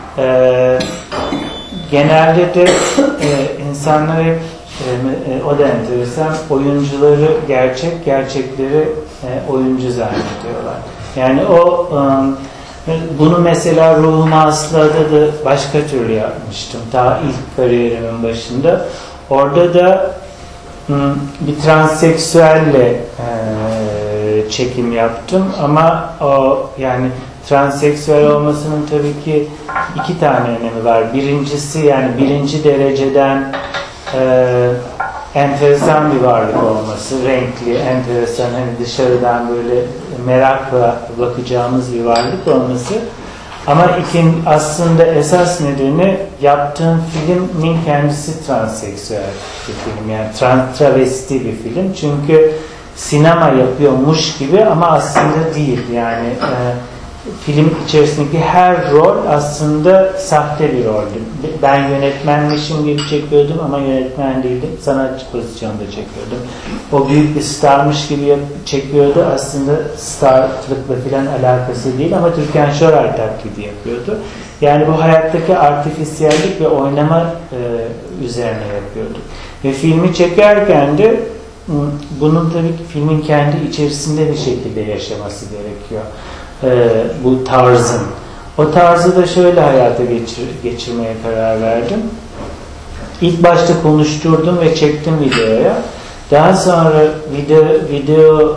genelde de insanlar hep o da enteresan, oyuncuları gerçek, gerçekleri oyuncu zannediyorlar. Yani bunu mesela Ruhum Aslı'da da başka türlü yapmıştım. Ta ilk kariyerimin başında. Orada da bir transseksüelle çekim yaptım ama yani transseksüel olmasının tabii ki 2 tane önemi var. Birincisi, yani birinci dereceden enteresan bir varlık olması, renkli, enteresan, hani dışarıdan böyle merakla bakacağımız bir varlık olması. Ama aslında esas nedeni yaptığım filmin kendisi transseksüel bir film, yani travesti bir film. Çünkü sinema yapıyormuş gibi ama aslında değil. Yani film içerisindeki her rol aslında sahte bir roldü. Ben yönetmenmişim gibi çekiyordum ama yönetmen değildim. Sanatçı pozisyonda çekiyordum. O büyük bir starmış gibi çekiyordu. Aslında starlıkla falan alakası değil ama Türkan Şoray taklidi yapıyordu. Yani bu hayattaki artifisiyellik ve oynama üzerine yapıyordu. Ve filmi çekerken de bunun tabii ki filmin kendi içerisinde bir şekilde yaşaması gerekiyor. Bu tarzın. O tarzı da şöyle hayata geçirmeye karar verdim. İlk başta konuşturdum ve çektim videoya. Daha sonra video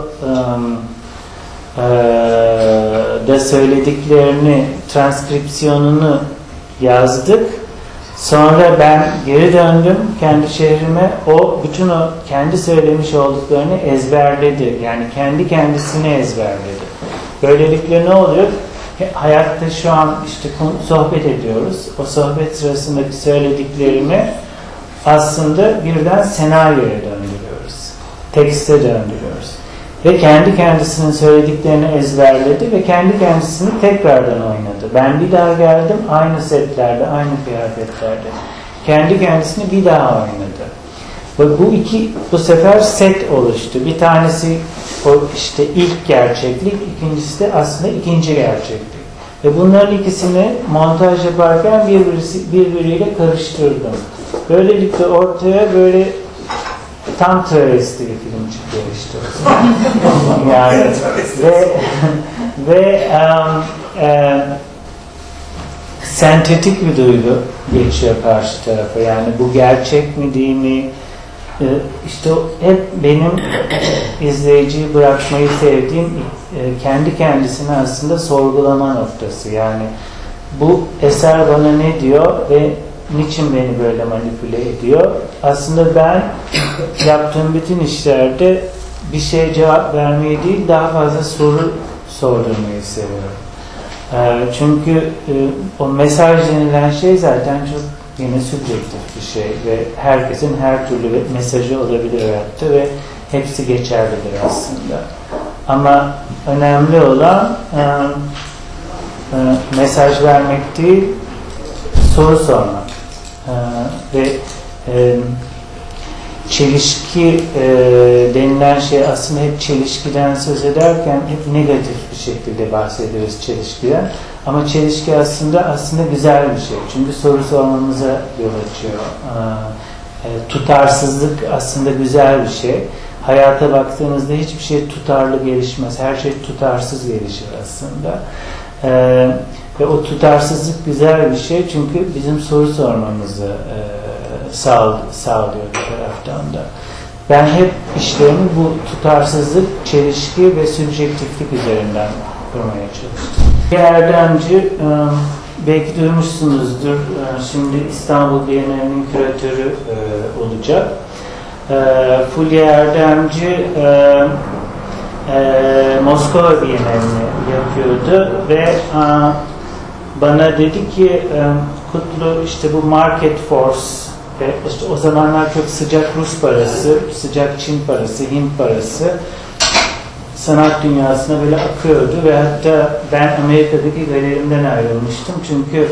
da söylediklerini, transkripsiyonunu yazdık. Sonra ben geri döndüm kendi şehrime. Bütün o kendi söylemiş olduklarını ezberledi. Yani kendi kendisini ezberledi. Böylelikle ne oluyor? Hayatta şu an işte sohbet ediyoruz. O sohbet sırasındaki söylediklerimi aslında birden senaryoya döndürüyoruz. Tekste döndürüyoruz. Ve kendi kendisinin söylediklerini ezberledi ve kendi kendisini tekrardan oynadı. Ben bir daha geldim, aynı setlerde, aynı kıyafetlerde. Kendi kendisini bir daha oynadı. Ve bu sefer set oluştu. Bir tanesi o işte ilk gerçeklik, ikincisi de aslında ikinci gerçeklik. Ve bunların ikisini montaj yaparken birbiriyle karıştırdım. Böylelikle ortaya böyle tam travesti bir film çıkıyor işte. Yani ve sentetik bir duygu geçiyor karşı tarafa. Yani bu gerçek mi değil mi? İşte hep benim izleyiciyi bırakmayı sevdiğim kendi kendisine aslında sorgulama noktası. Yani bu eser bana ne diyor ve niçin beni böyle manipüle ediyor? Aslında ben yaptığım bütün işlerde bir şeye cevap vermeyi değil, daha fazla soru sordurmayı seviyorum. Çünkü o mesaj denilen şey zaten çok yine subjektif bir şey ve herkesin her türlü mesajı olabilir hayatta ve hepsi geçerlidir aslında. Ama önemli olan mesaj vermek değil, soru sormak. Ve çelişki denilen şey aslında hep çelişkiden söz ederken hep negatif bir şekilde bahsederiz çelişkiden. Ama çelişki aslında güzel bir şey. Çünkü soru sormamıza yol açıyor. Tutarsızlık aslında güzel bir şey. Hayata baktığınızda hiçbir şey tutarlı gelişmez. Her şey tutarsız gelişir aslında. Ve o tutarsızlık güzel bir şey. Çünkü bizim soru sormamızı sağlıyor bir taraftan da. Ben hep işlerimi bu tutarsızlık, çelişki ve subjektiflik üzerinden kurmaya çalıştım. Erdemci, belki duymuşsunuzdur, şimdi İstanbul Bienalinin küratörü olacak. Fulya Erdemci Moskova Bienalini yapıyordu ve bana dedi ki Kutlu, işte bu market force ve işte o zamanlar çok sıcak Rus parası, sıcak Çin parası, Hint parası sanat dünyasına böyle akıyordu ve hatta ben Amerika'daki galerimden ayrılmıştım çünkü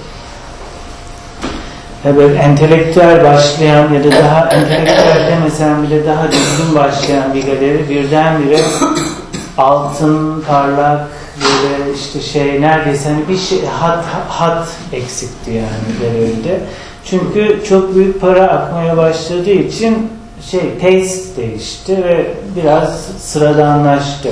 böyle entelektüel başlayan ya da daha entelektüel demesem bile daha düzgün başlayan bir galeri birdenbire altın, parlak böyle işte neredeyse hani bir şey hat eksikti yani galeride. Çünkü çok büyük para akmaya başladığı için taste değişti ve biraz sıradanlaştı.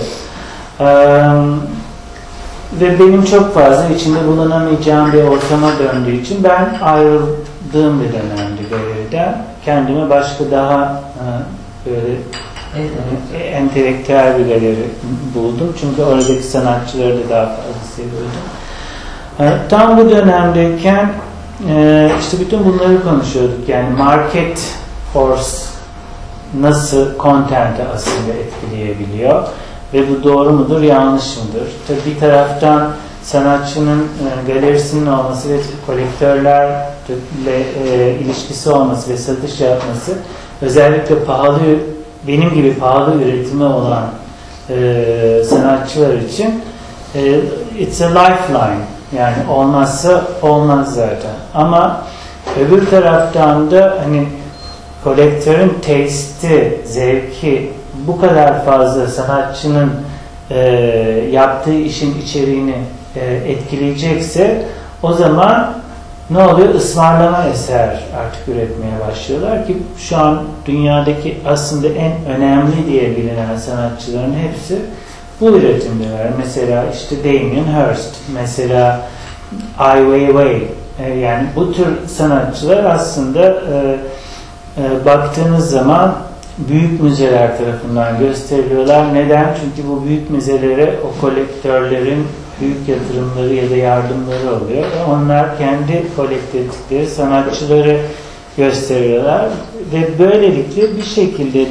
Ve benim çok fazla içinde bulunamayacağım bir ortama döndüğü için ben ayrıldığım bir dönemdi galeriden. Kendime başka daha böyle entelektüel bir galeri buldum. Çünkü oradaki sanatçıları da daha fazla seviyordum. Tam bu dönemdeyken işte bütün bunları konuşuyorduk. Yani market force nasıl content'i aslında etkileyebiliyor ve bu doğru mudur, yanlış mıdır? Tabii bir taraftan sanatçının galerisinin olması ve kolektörlerle ilişkisi olması ve satış yapması, özellikle pahalı, benim gibi pahalı üretimi olan sanatçılar için it's a lifeline. Yani olmazsa olmaz zaten. Ama öbür taraftan da hani kolektörün taste'i, zevki bu kadar fazla sanatçının yaptığı işin içeriğini etkileyecekse, o zaman ne oluyor? Ismarlama eser artık üretmeye başlıyorlar ki şu an dünyadaki aslında en önemli diye bilinen sanatçıların hepsi bu üretimdeler. Mesela işte Damien Hirst, mesela Ai Weiwei, yani bu tür sanatçılar aslında baktığınız zaman büyük müzeler tarafından gösteriliyorlar. Neden? Çünkü bu büyük müzelere o kolektörlerin büyük yatırımları ya da yardımları oluyor. Onlar kendi kolekte ettikleri sanatçıları gösteriyorlar ve böylelikle bir şekilde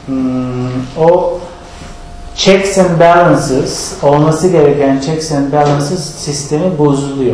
o checks and balances, olması gereken checks and balances sistemi bozuluyor.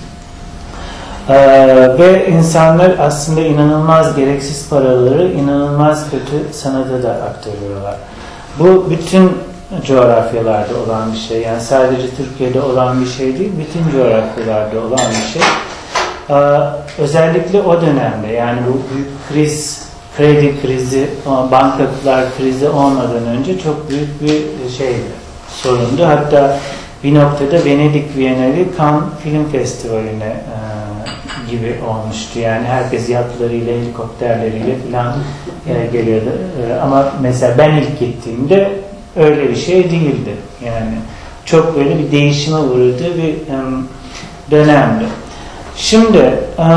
Ve insanlar aslında inanılmaz gereksiz paraları inanılmaz kötü sanata da aktarıyorlar. Bu bütün coğrafyalarda olan bir şey. Yani sadece Türkiye'de olan bir şey değil, bütün coğrafyalarda olan bir şey. Özellikle o dönemde, yani bu büyük kriz, kredi krizi, bankacılar krizi olmadan önce çok büyük bir şeydi, sorundu. Hatta bir noktada Venedik Bienali Cannes Film Festivali'ne gibi olmuştu. Yani herkes yatlarıyla, helikopterleriyle falan geliyordu. Ama mesela ben ilk gittiğimde öyle bir şey değildi. Yani çok böyle bir değişime uğradığı bir dönemdi. Şimdi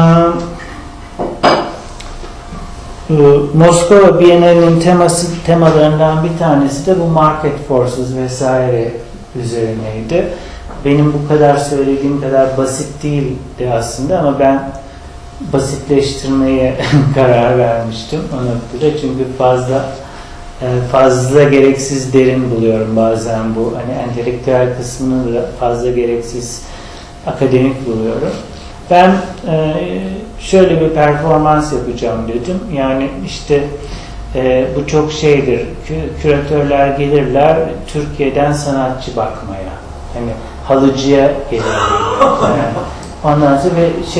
Moskova Bienali'nin temalarından bir tanesi de bu market forces vesaire üzerineydi. Benim bu kadar söylediğim kadar basit değildi aslında, ama ben basitleştirmeye karar vermiştim o noktada. Çünkü fazla gereksiz derin buluyorum bazen bu. Hani entelektüel kısmını da fazla gereksiz akademik buluyorum. Ben şöyle bir performans yapacağım dedim. Yani işte bu çok şeydir. Küratörler gelirler Türkiye'den sanatçı bakmaya. Hani halıcıya gelirler. Yani ondan sonra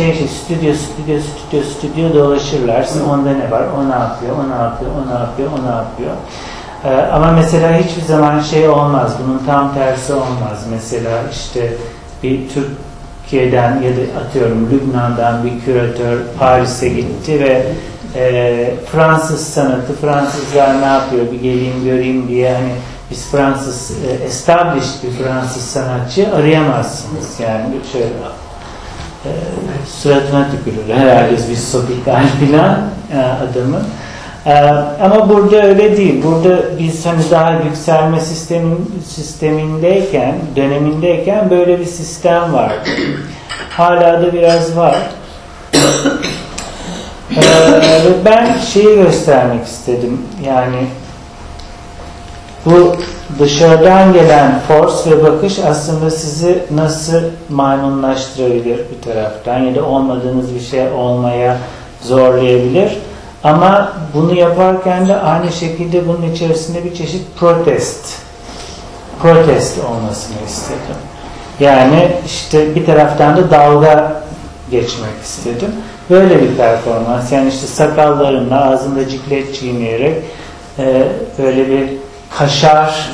stüdyo dolaşırlar. Onda ne var? O ne yapıyor? O ne yapıyor? O ne yapıyor? O ne yapıyor? Ama mesela hiçbir zaman şey olmaz. Bunun tam tersi olmaz. Mesela işte bir Türkiye'den ya da atıyorum Lübnan'dan bir küratör Paris'e gitti ve Fransız sanatı, Fransızlar ne yapıyor bir geleyim göreyim diye, hani biz Fransız, established bir Fransız sanatçı arayamazsınız. Yani şöyle suratına tükürür herhalde bir sopikal filan adamın. Ama burada öyle değil. Burada biz hani daha yükselme sistemindeyken, dönemindeyken böyle bir sistem var. Hala da biraz var. Ben şeyi göstermek istedim. Yani bu dışarıdan gelen force ve bakış aslında sizi nasıl maymunlaştırabilir bir taraftan, ya da olmadığınız bir şey olmaya zorlayabilir. Ama bunu yaparken de aynı şekilde bunun içerisinde bir çeşit protest olmasını istedim. Yani işte bir taraftan da dalga geçmek istedim. Böyle bir performans. Yani işte sakallarımla, ağzımda ciklet çiğneyerek böyle bir kaşar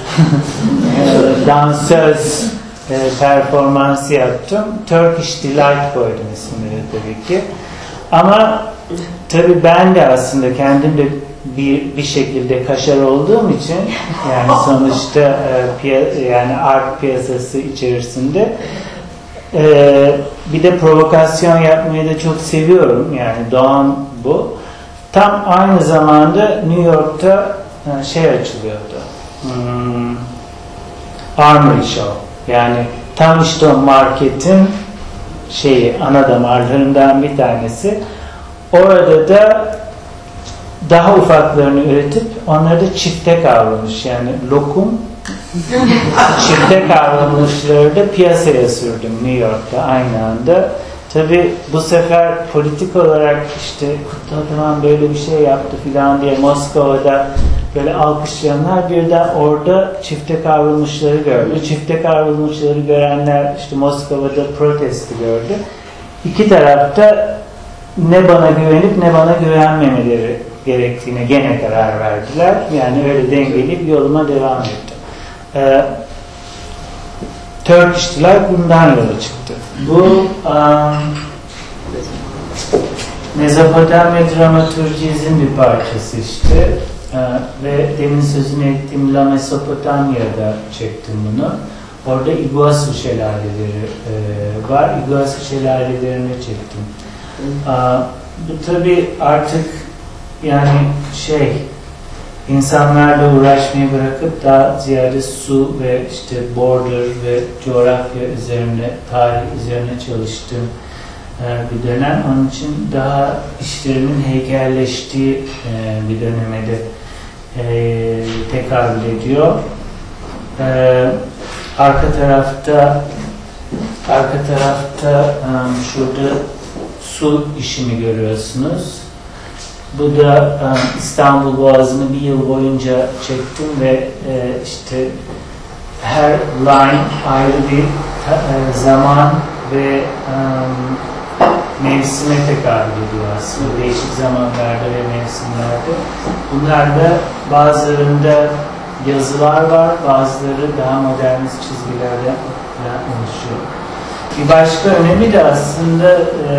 dansöz performansı yaptım. Turkish Delight koydum isimleri tabii ki. Ama tabii ben de aslında kendim de bir şekilde kaşar olduğum için, yani sonuçta yani art piyasası içerisinde bir de provokasyon yapmayı da çok seviyorum. Yani doğan bu. Tam aynı zamanda New York'ta şey açılıyordu. Armory Show. Yani tam işte o marketin ana damarlarından bir tanesi. Orada da daha ufaklarını üretip onları da çifte kavrulmuş, yani lokum çifte kavrulmuşları da piyasaya sürdüm New York'ta aynı anda. Tabi bu sefer politik olarak işte Kutlu Ataman böyle bir şey yaptı filan diye Moskova'da böyle alkışlayanlar birden orada çifte kavrulmuşları gördü. Çifte kavrulmuşları görenler işte Moskova'da protesto gördü. İki tarafta ne bana güvenip ne bana güvenmemeleri gerektiğine gene karar verdiler. Yani öyle dengeleyip yoluma devam ettim. Turkish Delight bundan yola çıktı. Bu Mezopotamya dramaturjizm bir parçası işte. Ve demin sözünü ettiğim La Mesopotamya'da çektim bunu. Orada Iguazu şelaleleri var. Iguazu şelalelerini çektim. Bu tabi artık yani insanlarla uğraşmayı bırakıp daha ziyade su ve işte border ve coğrafya üzerine, tarih üzerine çalıştığım bir dönem. Onun için daha işlerimin heykelleştiği bir döneme de tekabül ediyor. Arka tarafta şurada su işimi görüyorsunuz. Bu da İstanbul Boğazı'nı bir yıl boyunca çektim ve işte her line ayrı bir zaman ve mevsime tekabül ediyor aslında. Değişik zamanlarda ve mevsimlerde. Bunlarda bazılarında yazılar var, bazıları daha modernist çizgilerle oluşuyor. Bir başka önemi de aslında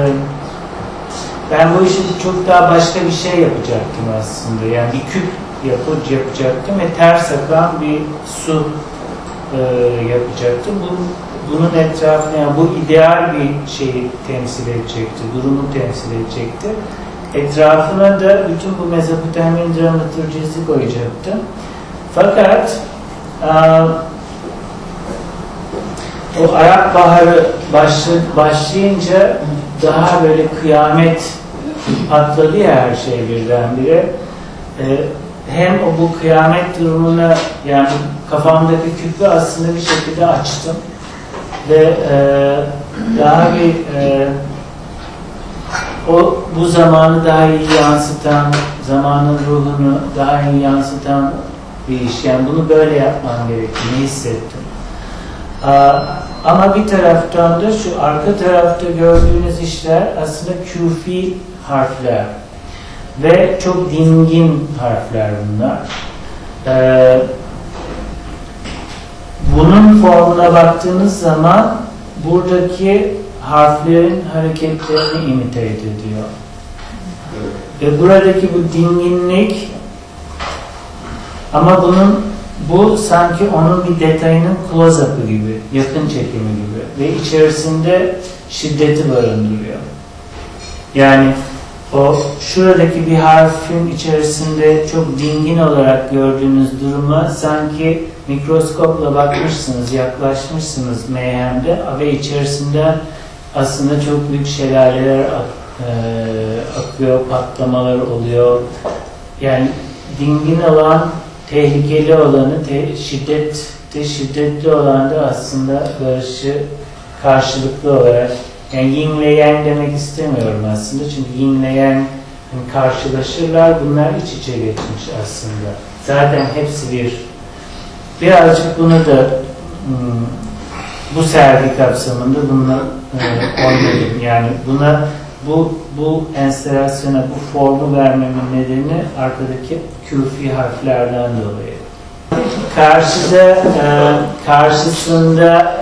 ben bu işi çok daha başka bir şey yapacaktım aslında. Yani bir küp yapacaktım ve ters akan bir su yapacaktım. Bunun etrafına, yani bu ideal bir şeyi temsil edecekti, durumu temsil edecekti. Etrafına da bütün bu Mezopotamya dramaturjisi koyacaktım. Fakat o Arap Baharı başlayınca daha böyle kıyamet patladı ya her şey birdenbire. Hem bu kıyamet durumuna, yani kafamdaki küpü aslında bir şekilde açtım ve daha bir bu zamanı daha iyi yansıtan, zamanın ruhunu daha iyi yansıtan bir iş. Yani bunu böyle yapmam gerektiğini hissettim. Ama bir taraftan da şu arka tarafta gördüğünüz işler aslında küfi harfler ve çok dingin harfler bunlar. Bunun formuna baktığınız zaman buradaki harflerin hareketlerini imite ediyor. Ve buradaki bu dinginlik, ama bu sanki onun bir detayının close-up'ı gibi, yakın çekimi gibi ve içerisinde şiddeti barındırıyor. Yani o şuradaki bir harfin içerisinde çok dingin olarak gördüğünüz duruma sanki mikroskopla bakmışsınız, yaklaşmışsınız mayhemde ve içerisinde aslında çok büyük şelaleler akıyor, patlamalar oluyor. Yani dingin olan, tehlikeli olanı, şiddetli olan da aslında barışı karşılıklı olarak, yani yin ile yang demek istemiyorum aslında, çünkü yin ile yang karşılaşırlar, bunlar iç içe geçmiş aslında. Zaten hepsi birazcık bunu da bu sergi kapsamında bunu oynadım. Yani bu enstalasyona bu formu vermemin nedeni arkadaki küfi harflerden dolayı. Karşısında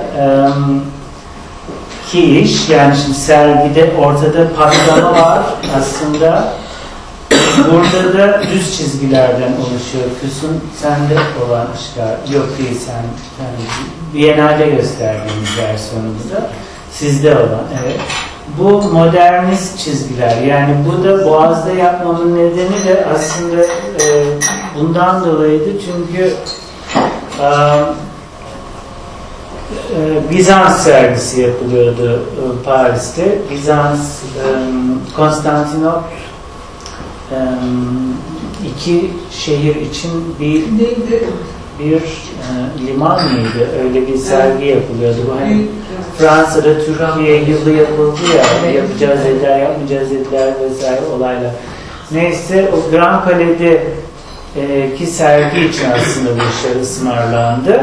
ki iş, yani şimdi sergide ortada patlama var aslında. Burada da düz çizgilerden oluşuyor. Füsun sende olan işler. Yok değil, sen Biennale'de gösterdiğimiz versiyonu bu da. Sizde olan, evet. Bu modernist çizgiler. Yani bu da Boğaz'da yapmamın nedeni de aslında bundan dolayıydı. Çünkü Bizans sergisi yapılıyordu Paris'te. Bizans, Konstantinopl, iki şehir için bir liman mıydı? Öyle bir sergi yapılıyordu. Bu hani Fransa'da Türkiye yılı yapıldı ya, yapacağız dediler, yapmayacağız dediler vesaire olaylar. Neyse o Grand Palais'de ki sergi için aslında bu işler ısmarlandı.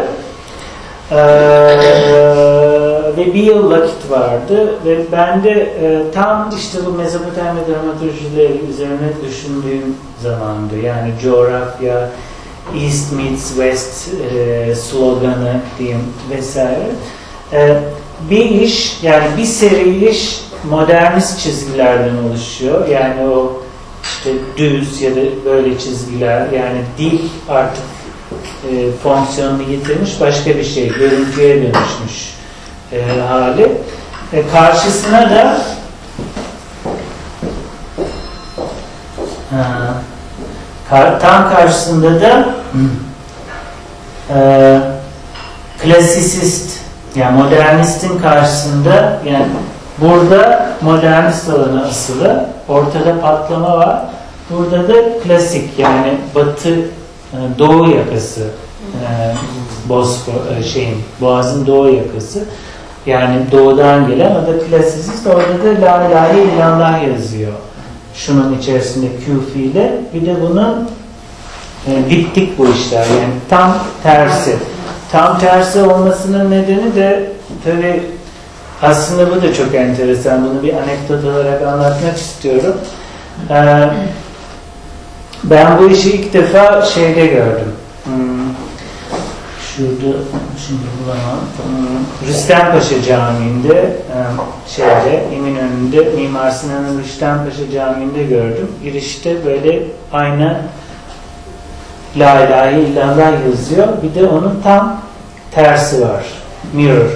Ve bir yıl vakit vardı ve ben de tam işte bu Mezopotamya dramaturjileri üzerine düşündüğüm zamandı. Yani coğrafya, East meets West sloganı diyeyim vesaire. Bir iş, yani bir seri iş modernist çizgilerden oluşuyor. Yani o işte düz ya da böyle çizgiler, yani dil artık fonksiyonunu yitirmiş, başka bir şey, görüntüye dönüşmüş hali. Karşısına da tam karşısında da klasisist, yani modernistin karşısında, yani burada modernist olanı asılı, ortada patlama var, burada da klasik, yani batı, doğu yakası, Boğaz'ın doğu yakası, yani doğudan gelen, o da klasisist, orada da la ilahe illallah yazıyor. Şunun içerisinde küfi ile, bir de bunun bittik bu işler, yani tam tersi. Tam tersi olmasının nedeni de tabii aslında bu da çok enteresan. Bunu bir anekdot olarak anlatmak istiyorum. Ben bu işi ilk defa şeyde gördüm. Şurada, şimdi bulamam. Rüstempaşa Camii'nde, Eminönü'nde, Mimar Sinan'ın Rüstempaşa Camii'nde gördüm. Girişte böyle aynen La ilahe illallah yazıyor. Bir de onun tam tersi var. Mirror.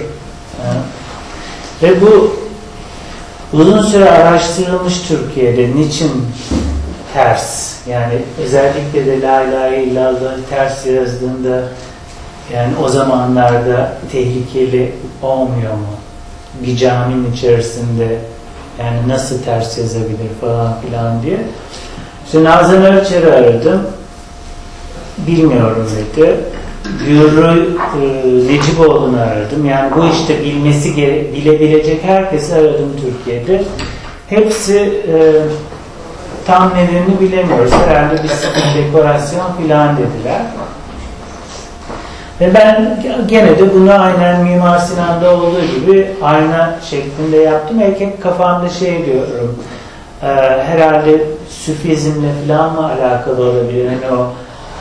Ve bu uzun süre araştırılmış Türkiye'de. Niçin ters? Yani özellikle de La ilahe illallah ters yazdığında, yani o zamanlarda tehlikeli olmuyor mu? Bir caminin içerisinde yani nasıl ters yazabilir falan filan diye. İşte Nazan Ölçer'i aradım. Bilmiyorum dedi. Gürü Neciboğlu'nu aradım. Yani bu işte bilebilecek herkesi aradım Türkiye'de. Hepsi tam nedenini bilemiyoruz. Herhalde bir dekorasyon filan dediler. Ve ben gene de bunu aynen Mimar Sinan'da olduğu gibi ayna şeklinde yaptım. Hep kafamda şey diyorum. Herhalde Süfizmle falan mı alakalı olabilir? Hani o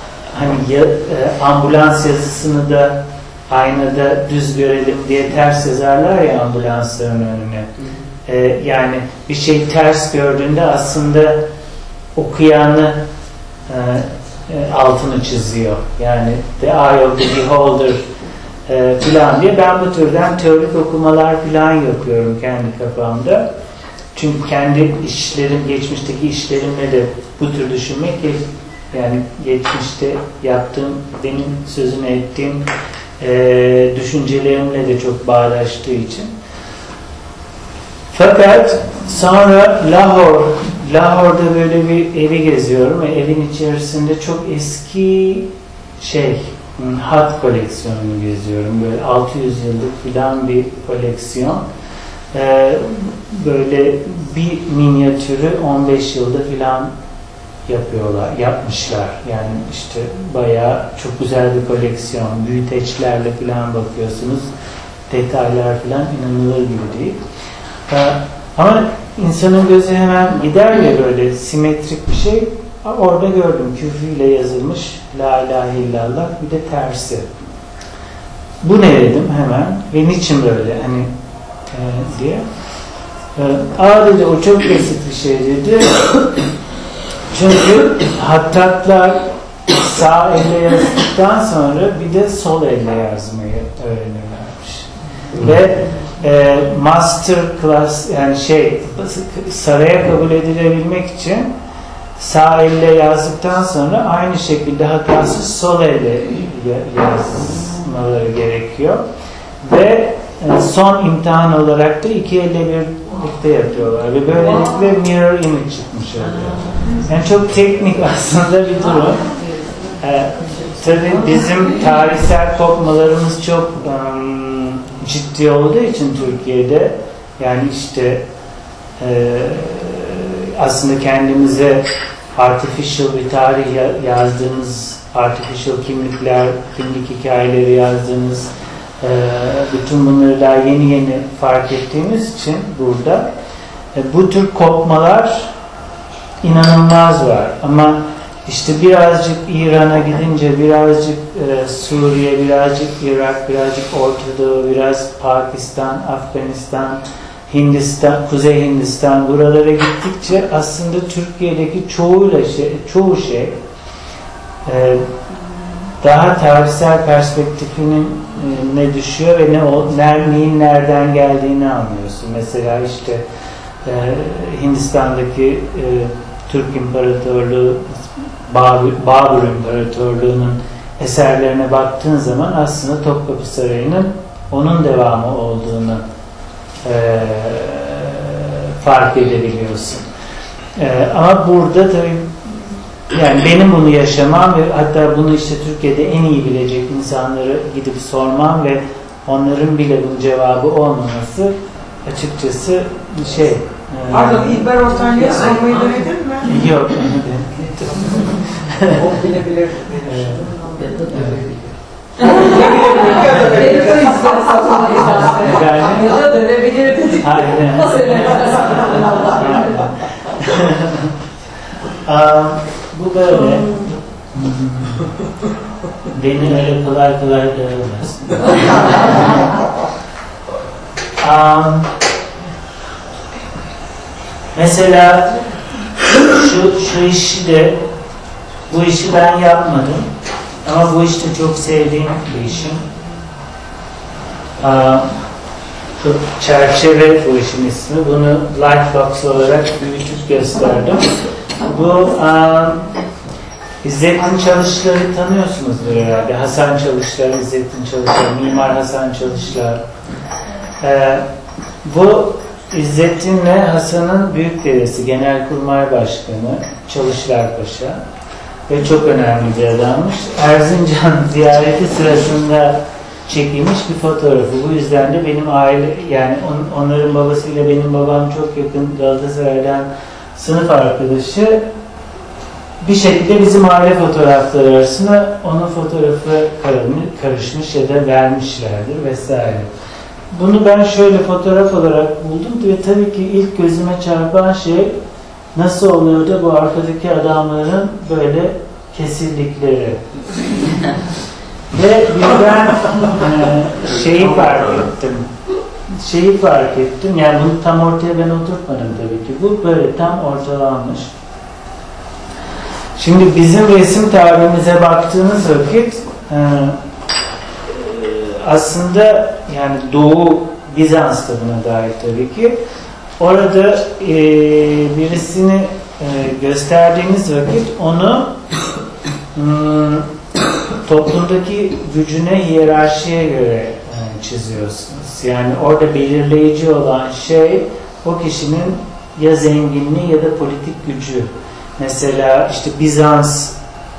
ambulans yazısını da aynada düz görelim diye ters yazarlar ya ambulansların önüne. Yani bir şey ters gördüğünde aslında okuyanı altını çiziyor. Yani the eye of the beholder filan diye. Ben bu türden teorik okumalar filan yapıyorum kendi kafamda. Çünkü kendi işlerim, geçmişteki işlerimle de bu tür düşünmek, yani geçmişte yaptığım, benim sözünü ettiğim düşüncelerimle de çok bağdaştığı için. Fakat sonra Lahore'da böyle bir evi geziyorum ve evin içerisinde çok eski hat koleksiyonunu geziyorum. Böyle 600 yıllık filan bir koleksiyon. Böyle bir minyatürü 15 yılda filan yapmışlar. Yani işte bayağı çok güzel bir koleksiyon. Büyüteçlerle filan bakıyorsunuz. Detaylar filan inanılır gibi değil. Ama insanın gözü hemen gider ya, böyle simetrik bir şey. Orada gördüm. Küfüyle yazılmış La ilahe illallah, bir de tersi. Bu ne dedim hemen ve niçin böyle diye. Dedi o çok basit bir şey dedi. Çünkü hattatlar sağ elle yazdıktan sonra bir de sol elle yazmayı öğrenirlermiş. Ve master class, yani saraya kabul edilebilmek için sağ elle yazdıktan sonra aynı şekilde hatasız sol elle yazmaları gerekiyor. Ve son imtihan olarak da iki elle bir birlikte yapıyorlar ve böylelikle mirror image çıkmış oluyor. Yani çok teknik aslında bir durum. Tabii bizim tarihsel kopmalarımız çok ciddi olduğu için Türkiye'de, yani işte aslında kendimize artificial bir tarih yazdığımız, artificial kimlikler, kimlik hikayeleri yazdığımız, bütün bunları daha yeni fark ettiğimiz için burada bu tür kopmalar inanılmaz var. Ama işte birazcık İran'a gidince, birazcık Suriye, birazcık Irak, birazcık Orta Doğu, biraz Pakistan, Afganistan, Hindistan, Kuzey Hindistan, buralara gittikçe aslında Türkiye'deki çoğu şey daha tarihsel perspektifinin ne düşüyor ve neyin nereden geldiğini anlıyorsun. Mesela işte Hindistan'daki Türk İmparatorluğu, Babur İmparatorluğu'nun eserlerine baktığın zaman aslında Topkapı Sarayı'nın onun devamı olduğunu fark edebiliyorsun. Ama burada tabii yani benim bunu yaşamam ve hatta bunu işte Türkiye'de en iyi bilecek insanları gidip sormam ve onların bile bunun cevabı olmaması açıkçası şey... Pardon, İlber Ortaylı'ya sormayı denedin mi? Yok, onu denedim. O bilebilir. Ya da dönebilir dedik. Bu böyle. Beni öyle kolay dövemez. Mesela şu işi de, bu işi ben yapmadım ama bu işte çok sevdiğim bir işim. Şu çerçeve bu işin ismi. Bunu Lightbox olarak büyütüp gösterdim. Bu İzzettin Çalışlar'ı tanıyorsunuzdur herhalde. Hasan Çalışlar, İzzettin Çalışlar, Mimar Hasan Çalışlar. Bu İzzettin'le Hasan'ın büyük dedesi, Genelkurmay Başkanı Çalışlar Paşa ve çok önemli bir adammış. Erzincan ziyareti sırasında çekilmiş bir fotoğrafı. Bu yüzden de benim aile, yani onların babasıyla benim babam çok yakın, Galatasaray'dan sınıf arkadaşı. Bir şekilde bizim aile fotoğrafları arasında onun fotoğrafı karışmış ya da vermişlerdir vesaire. Bunu ben şöyle fotoğraf olarak buldum ve tabii ki ilk gözüme çarpan şey nasıl oluyor da bu arkadaki adamların böyle kesildikleri. Ve birden şeyi fark ettim. Yani bunu tam ortaya ben oturtmadım tabii ki. Bu böyle tam ortalanmış. Şimdi bizim resim tarihimize baktığınız vakit aslında yani Doğu Bizans buna dair tabii ki. Orada birisini gösterdiğiniz vakit onu toplumdaki gücüne, hiyerarşiye göre çiziyorsunuz. Yani orada belirleyici olan şey o kişinin ya zenginliği ya da politik gücü. Mesela işte Bizans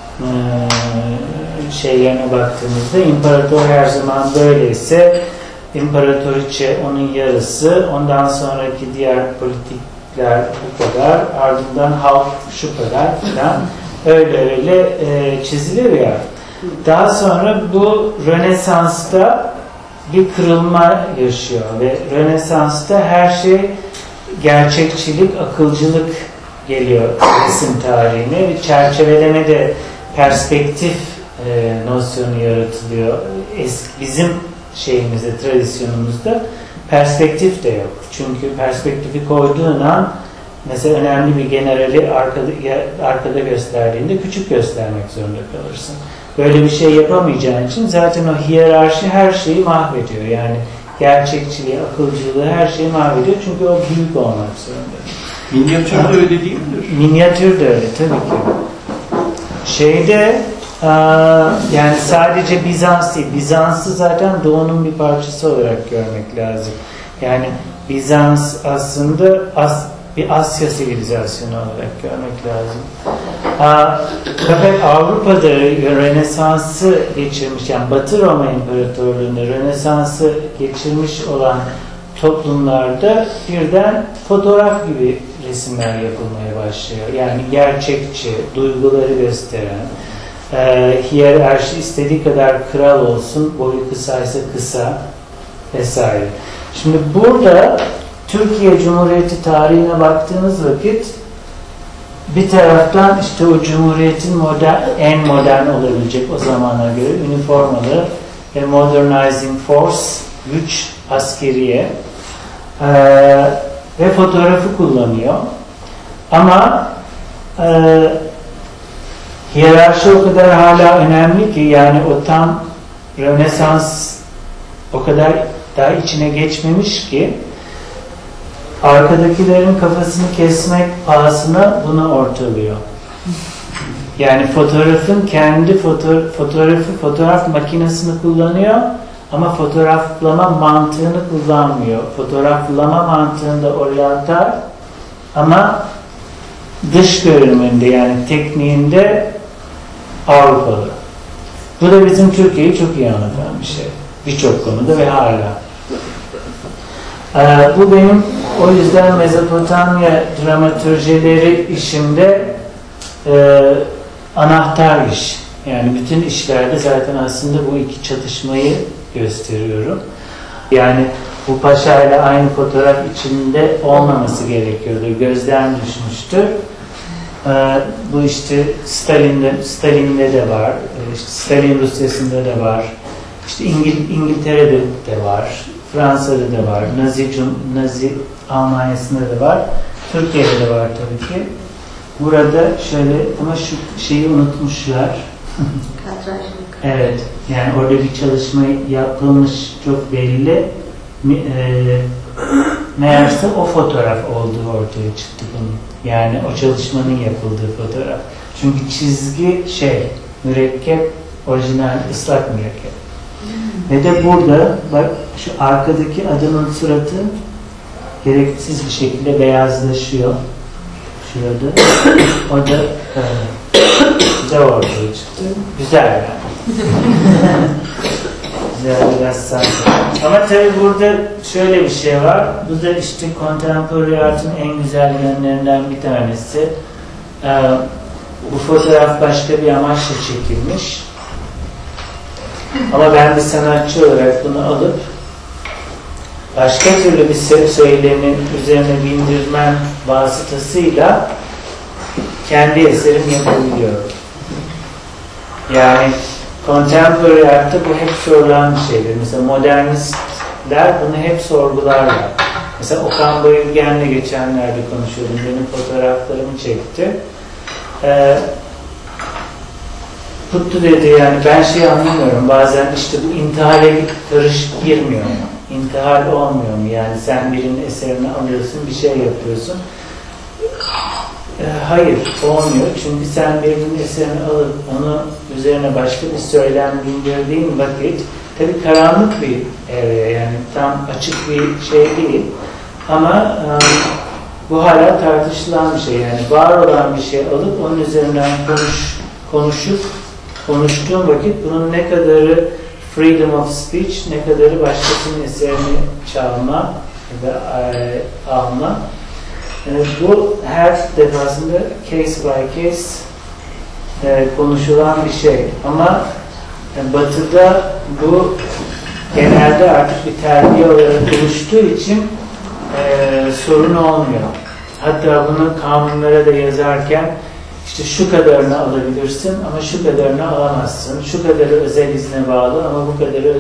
şeylerine baktığımızda imparator her zaman böyleyse imparatoriçe onun yarısı, ondan sonraki diğer politikler bu kadar, ardından halk şu kadar falan öyle çizilir ya. Daha sonra bu Rönesans'ta bir kırılma yaşıyor ve Rönesans'ta her şey gerçekçilik, akılcılık geliyor resim tarihine. Çerçeveleme de perspektif nosyonu yaratılıyor. Bizim şeyimizde, tradisyonumuzda perspektif de yok. Çünkü perspektifi koyduğun an mesela önemli bir generali arkada gösterdiğinde küçük göstermek zorunda kalırsın. Böyle bir şey yapamayacağın için zaten o hiyerarşi her şeyi mahvediyor. Yani gerçekçiliği, akılcılığı her şeyi mahvediyor. Çünkü o büyük olmak zorunda. Minyatür de öyle değil midir? Minyatür de öyle tabii ki. Yani sadece Bizans değil. Bizans'ı zaten Doğu'nun bir parçası olarak görmek lazım. Yani Bizans aslında bir Asya sivilizasyonu olarak görmek lazım. Fakat Avrupa'da Rönesans'ı geçirmiş, yani Batı Roma İmparatorluğu'nda Rönesans'ı geçirmiş olan toplumlarda birden fotoğraf gibi resimler yapılmaya başlıyor. Yani gerçekçi, duyguları gösteren, hiyerarşi istediği kadar kral olsun, boyu kısaysa kısa vesaire. Şimdi burada Türkiye Cumhuriyeti tarihine baktığınız vakit bir taraftan işte o Cumhuriyet'in en modern olabilecek o zamana göre üniformalı ve modernizing force, güç, askeriye ve fotoğrafı kullanıyor. Ama hiyerarşi o kadar hala önemli ki, yani o tam Rönesans o kadar daha içine geçmemiş ki arkadakilerin kafasını kesmek pahasına bunu ortalıyor. Yani fotoğrafın kendi fotoğraf makinesini kullanıyor ama fotoğraflama mantığını kullanmıyor. Fotoğraflama mantığında oryantal ama dış görünümünde, yani tekniğinde Avrupalı. Bu da bizim Türkiye'yi çok iyi anlatan bir şey. Birçok konuda ve hala. Bu benim o yüzden Mezopotamya dramatürjileri işimde anahtar iş. Yani bütün işlerde zaten aslında bu iki çatışmayı gösteriyorum. Yani bu paşayla aynı fotoğraf içinde olmaması gerekiyordu. Gözden düşmüştü. Bu işte Stalin'de de var, işte Stalin Rusyası'nda da var, işte İngiltere'de de var, Fransa'da da var, Nazi Almanya'sında da var, Türkiye'de de var tabii ki. Burada şöyle, ama şu şeyi unutmuşlar. Evet, yani orada bir çalışma yapılmış, çok belli. Meğerse o fotoğraf olduğu ortaya çıktı bunun. Yani o çalışmanın yapıldığı fotoğraf. Çünkü çizgi mürekkep, orijinal ıslak mürekkep. Ve de burada bak, şu arkadaki adamın suratı gereksiz bir şekilde beyazlaşıyor. Şurada. O da güzel ortaya çıktı. Güzel yani. Güzel, biraz sanki. Ama tabii burada şöyle bir şey var. Bu da işte contemporary art'ın en güzel yönlerinden bir tanesi. Bu fotoğraf başka bir amaçla çekilmiş. Ama ben bir sanatçı olarak bunu alıp başka türlü bir söylemin üzerine bindirmem vasıtasıyla kendi eserim yapabiliyorum. Yani contemporary art'ta bu hep sorulan bir şeydir. Mesela modernistler bunu hep sorgularlar. Mesela Okan Bayülgen'le geçenlerde konuşuyordum. Benim fotoğraflarımı çekti. Tuttu dedi, yani ben anlamıyorum. Bazen işte bu intihale karışık girmiyor mu? İntihal olmuyor mu? Yani sen birinin eserini alıyorsun, bir şey yapıyorsun. Hayır, olmuyor. Çünkü sen birinin eserini alıp onu üzerine başka bir söylem bindirdiğin vakit, tabii karanlık bir evreye, yani tam açık bir şey değil. Ama bu hala tartışılan bir şey. Yani var olan bir şey alıp onun üzerinden konuştuğun vakit bunun ne kadarı freedom of speech, ne kadarı başkasının eserini çalma ve alma. Bu her defasında case by case konuşulan bir şey. Ama Batı'da bu genelde artık bir terbiye olarak oluştuğu için sorun olmuyor. Hatta bunu kanunlara da yazarken işte şu kadarını alabilirsin ama şu kadarını alamazsın. Şu kadarı özel izne bağlı ama bu kadarı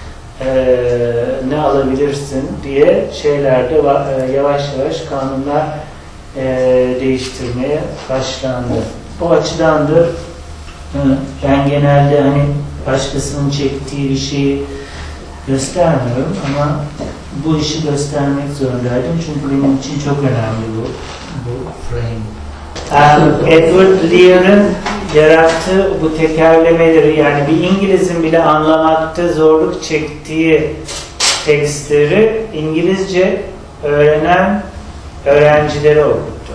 ne alabilirsin diye şeylerde yavaş yavaş kanunlar değiştirmeye başlandı. O açıdan da ben genelde hani başkasının çektiği bir şeyi göstermiyorum ama bu işi göstermek zorundaydım çünkü benim için çok önemli bu frame. Edward Lear'ın yarattığı bu tekerlemeleri, yani bir İngiliz'in bile anlamakta zorluk çektiği tekstleri İngilizce öğrenen öğrencileri okuttum.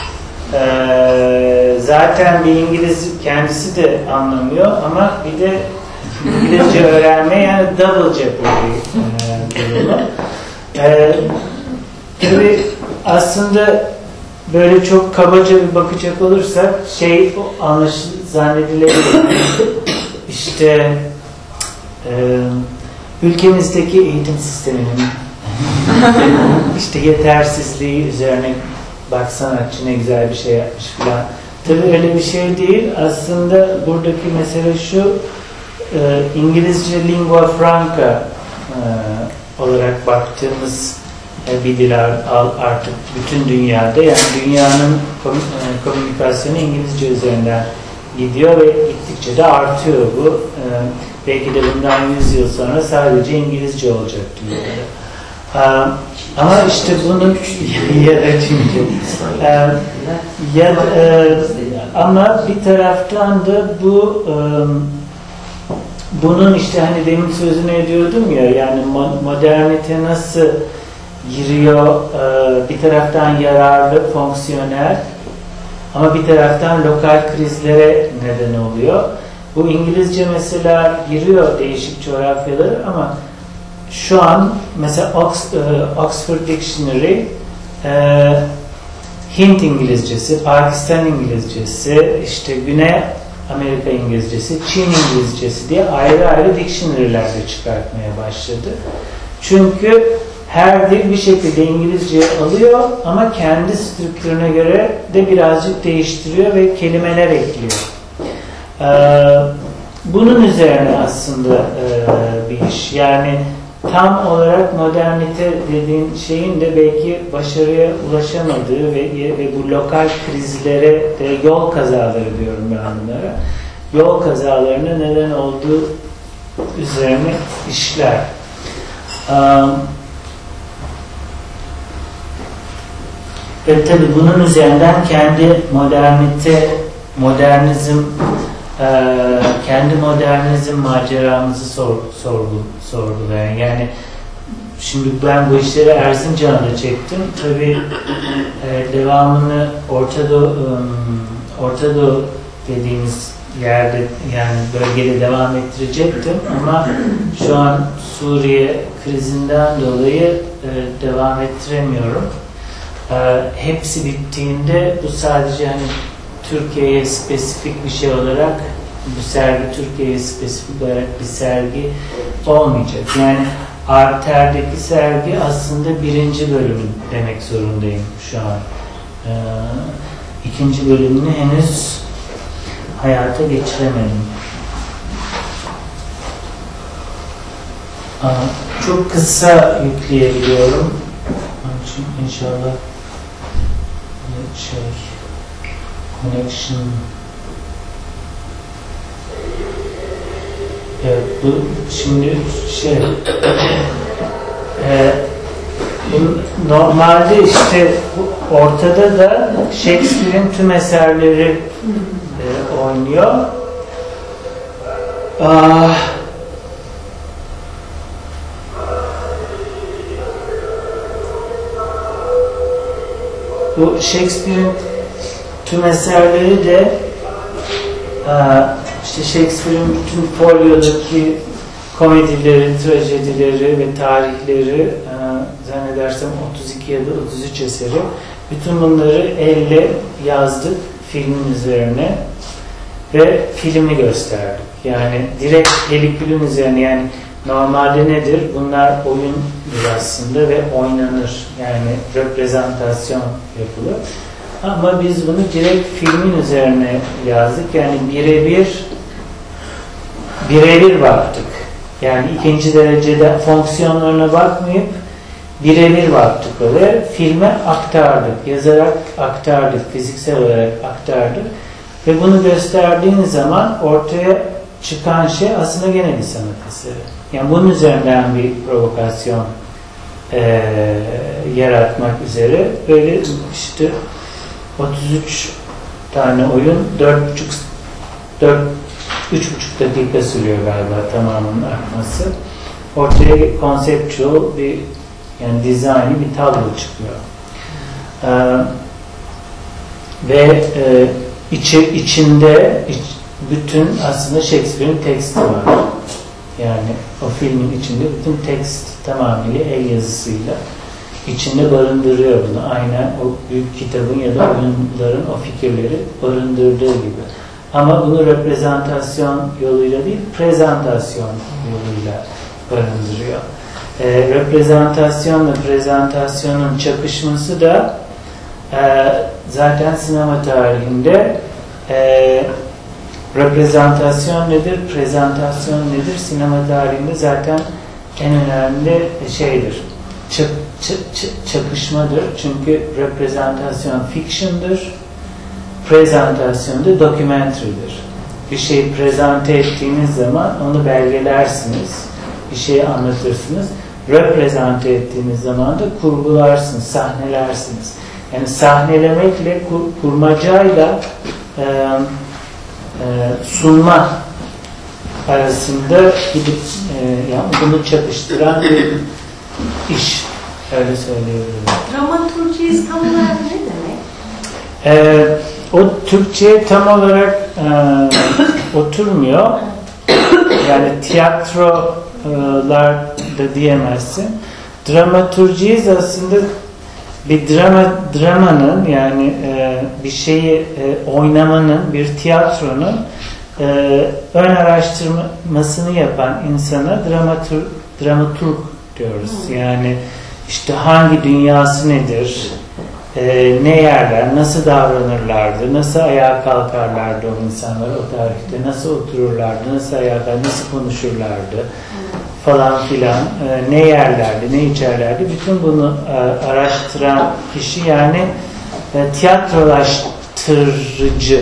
Zaten bir İngiliz kendisi de anlamıyor ama bir de İngilizce öğrenme yani double jeopardy durumu. Tabii aslında böyle çok kabaca bir bakacak olursak zannedilebilir. İşte ülkemizdeki eğitim sisteminin işte yetersizliği üzerine bak sanatçı ne güzel bir şey yapmış falan. Tabii öyle bir şey değil. Aslında buradaki mesele şu, İngilizce lingua franca olarak baktığımız bir dil artık bütün dünyada, yani dünyanın komünikasyonu İngilizce üzerinden gidiyor ve gittikçe de artıyor bu. Belki de bundan 100 yıl sonra sadece İngilizce olacak dünyada. Ama işte bunun ya da çünkü ama bir taraftan da bunun işte hani demin sözünü ediyordum ya, yani modernite nasıl giriyor, bir taraftan yararlı, fonksiyonel ama bir taraftan lokal krizlere neden oluyor. Bu İngilizce mesela giriyor değişik coğrafyaları ama şu an mesela Oxford Dictionary Hint İngilizcesi, Pakistan İngilizcesi, işte Güney Amerika İngilizcesi, Çin İngilizcesi diye ayrı ayrı dictionary'lerde çıkartmaya başladı. Çünkü her dil bir şekilde İngilizceyi alıyor ama kendi strüktürüne göre de birazcık değiştiriyor ve kelimeler ekliyor. Bunun üzerine aslında bir iş. Yani tam olarak modernite dediğin şeyin de belki başarıya ulaşamadığı ve bu lokal krizlere de yol kazaları diyorum ben bunlara. Yol kazalarına neden olduğu üzerine işler. Ve tabii bunun üzerinden kendi kendi modernizm maceramızı sorgulayan. Yani şimdi ben bu işleri Erzincan'da çektim. Tabii devamını Orta Doğu dediğimiz yerde, yani bölgede devam ettirecektim ama şu an Suriye krizinden dolayı devam ettiremiyorum. Hepsi bittiğinde bu sadece hani Türkiye'ye spesifik bir şey olarak, bu sergi Türkiye'ye spesifik olarak bir sergi olmayacak. Yani Arter'deki sergi aslında 1. bölümün demek zorundayım şu an. 2. bölümünü henüz hayata geçiremedim. Çok kısa yükleyebiliyorum. Onun için inşallah connection. Evet, bu şimdi normalde işte ortada da Shakespeare'in tüm eserleri oynuyor. Bu Shakespeare'in tüm eserleri de işte Shakespeare'in bütün folyodaki komedileri, trajedileri ve tarihleri, zannedersem 32 ya da 33 eseri, bütün bunları elle yazdık filmin üzerine ve filmi gösterdik. Yani direkt pelikülün üzerine, yani normalde nedir? Bunlar oyundur aslında ve oynanır. Yani reprezentasyon yapılır. Ama biz bunu direkt filmin üzerine yazdık. Yani birebir baktık. Yani 2. derecede fonksiyonlarına bakmayıp birebir baktık ve filme aktardık. Yazarak aktardık. Fiziksel olarak aktardık. Ve bunu gösterdiğin zaman ortaya çıkan şey aslında gene bir sanat eseri. Yani bunun üzerinden bir provokasyon yaratmak üzere böyle işte 33 tane oyun 3,5 dakika sürüyor galiba tamamının akması. Ortaya conceptual bir Yani dizaynı bir tablo çıkıyor. Ve içinde bütün aslında Shakespeare'in teksti var. Yani o filmin içinde bütün tekst tamamıyla el yazısıyla içinde barındırıyor bunu. Aynen o büyük kitabın ya da oyunların o fikirleri barındırdığı gibi. Ama bunu reprezentasyon yoluyla değil, prezentasyon yoluyla barındırıyor. Reprezentasyonla prezentasyonun çakışması da zaten sinema tarihinde reprezentasyon nedir, prezentasyon nedir? Sinema tarihinde zaten en önemli şeydir. Çakışmadır. Çünkü reprezentasyon fiction'dır. Prezentasyon da documentary'dir. Bir şeyi prezente ettiğiniz zaman onu belgelersiniz. Bir şeyi anlatırsınız. Reprezente ettiğiniz zaman da kurgularsınız, sahnelersiniz. Yani sahnelemekle, kurmacayla sunma arasında gidip yani bunu çakıştıran bir iş. Öyle söyleyebilirim. Dramaturji tam olarak ne demek? O Türkçe'ye tam olarak oturmuyor. Yani tiyatrolar da diyemezsin. Dramaturji aslında bir dramanın yani bir şeyi oynamanın, bir tiyatronun ön araştırmasını yapan insana dramaturg diyoruz. Yani işte hangi dünyası nedir, ne yerler, nasıl davranırlardı, nasıl ayağa kalkarlardı o insanlar o tarihte, nasıl otururlardı, nasıl ayağa kalkarlardı, nasıl konuşurlardı falan filan, ne yerlerdi, ne içerlerdi, bütün bunu araştıran kişi yani tiyatrolaştırıcı.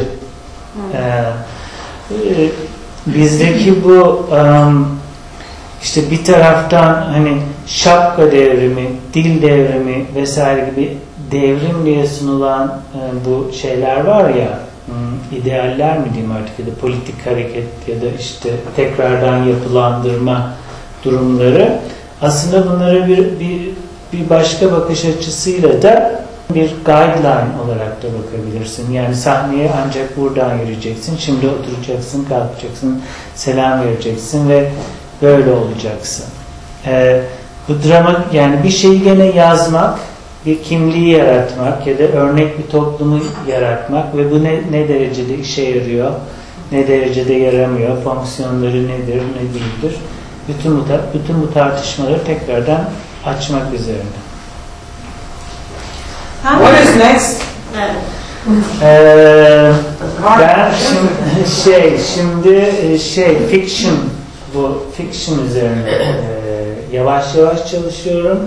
Bizdeki bu işte bir taraftan hani şapka devrimi, dil devrimi vesaire gibi devrim diye sunulan bu şeyler var ya, idealler mi diyeyim artık ya da politik hareket ya da işte tekrardan yapılandırma durumları, aslında bunlara bir başka bakış açısıyla da bir guideline olarak da bakabilirsin. Yani sahneye ancak buradan yürüyeceksin, şimdi oturacaksın, kalkacaksın, selam vereceksin ve böyle olacaksın. Bu drama yani bir şeyi gene yazmak, bir kimliği yaratmak ya da örnek bir toplumu yaratmak ve bu ne derecede işe yarıyor, ne derecede yaramıyor, fonksiyonları nedir, ne değildir. Bütün bu tartışmaları tekrardan açmak üzerine. What is next? Ben şimdi fiction, bu fiction üzerine yavaş yavaş çalışıyorum.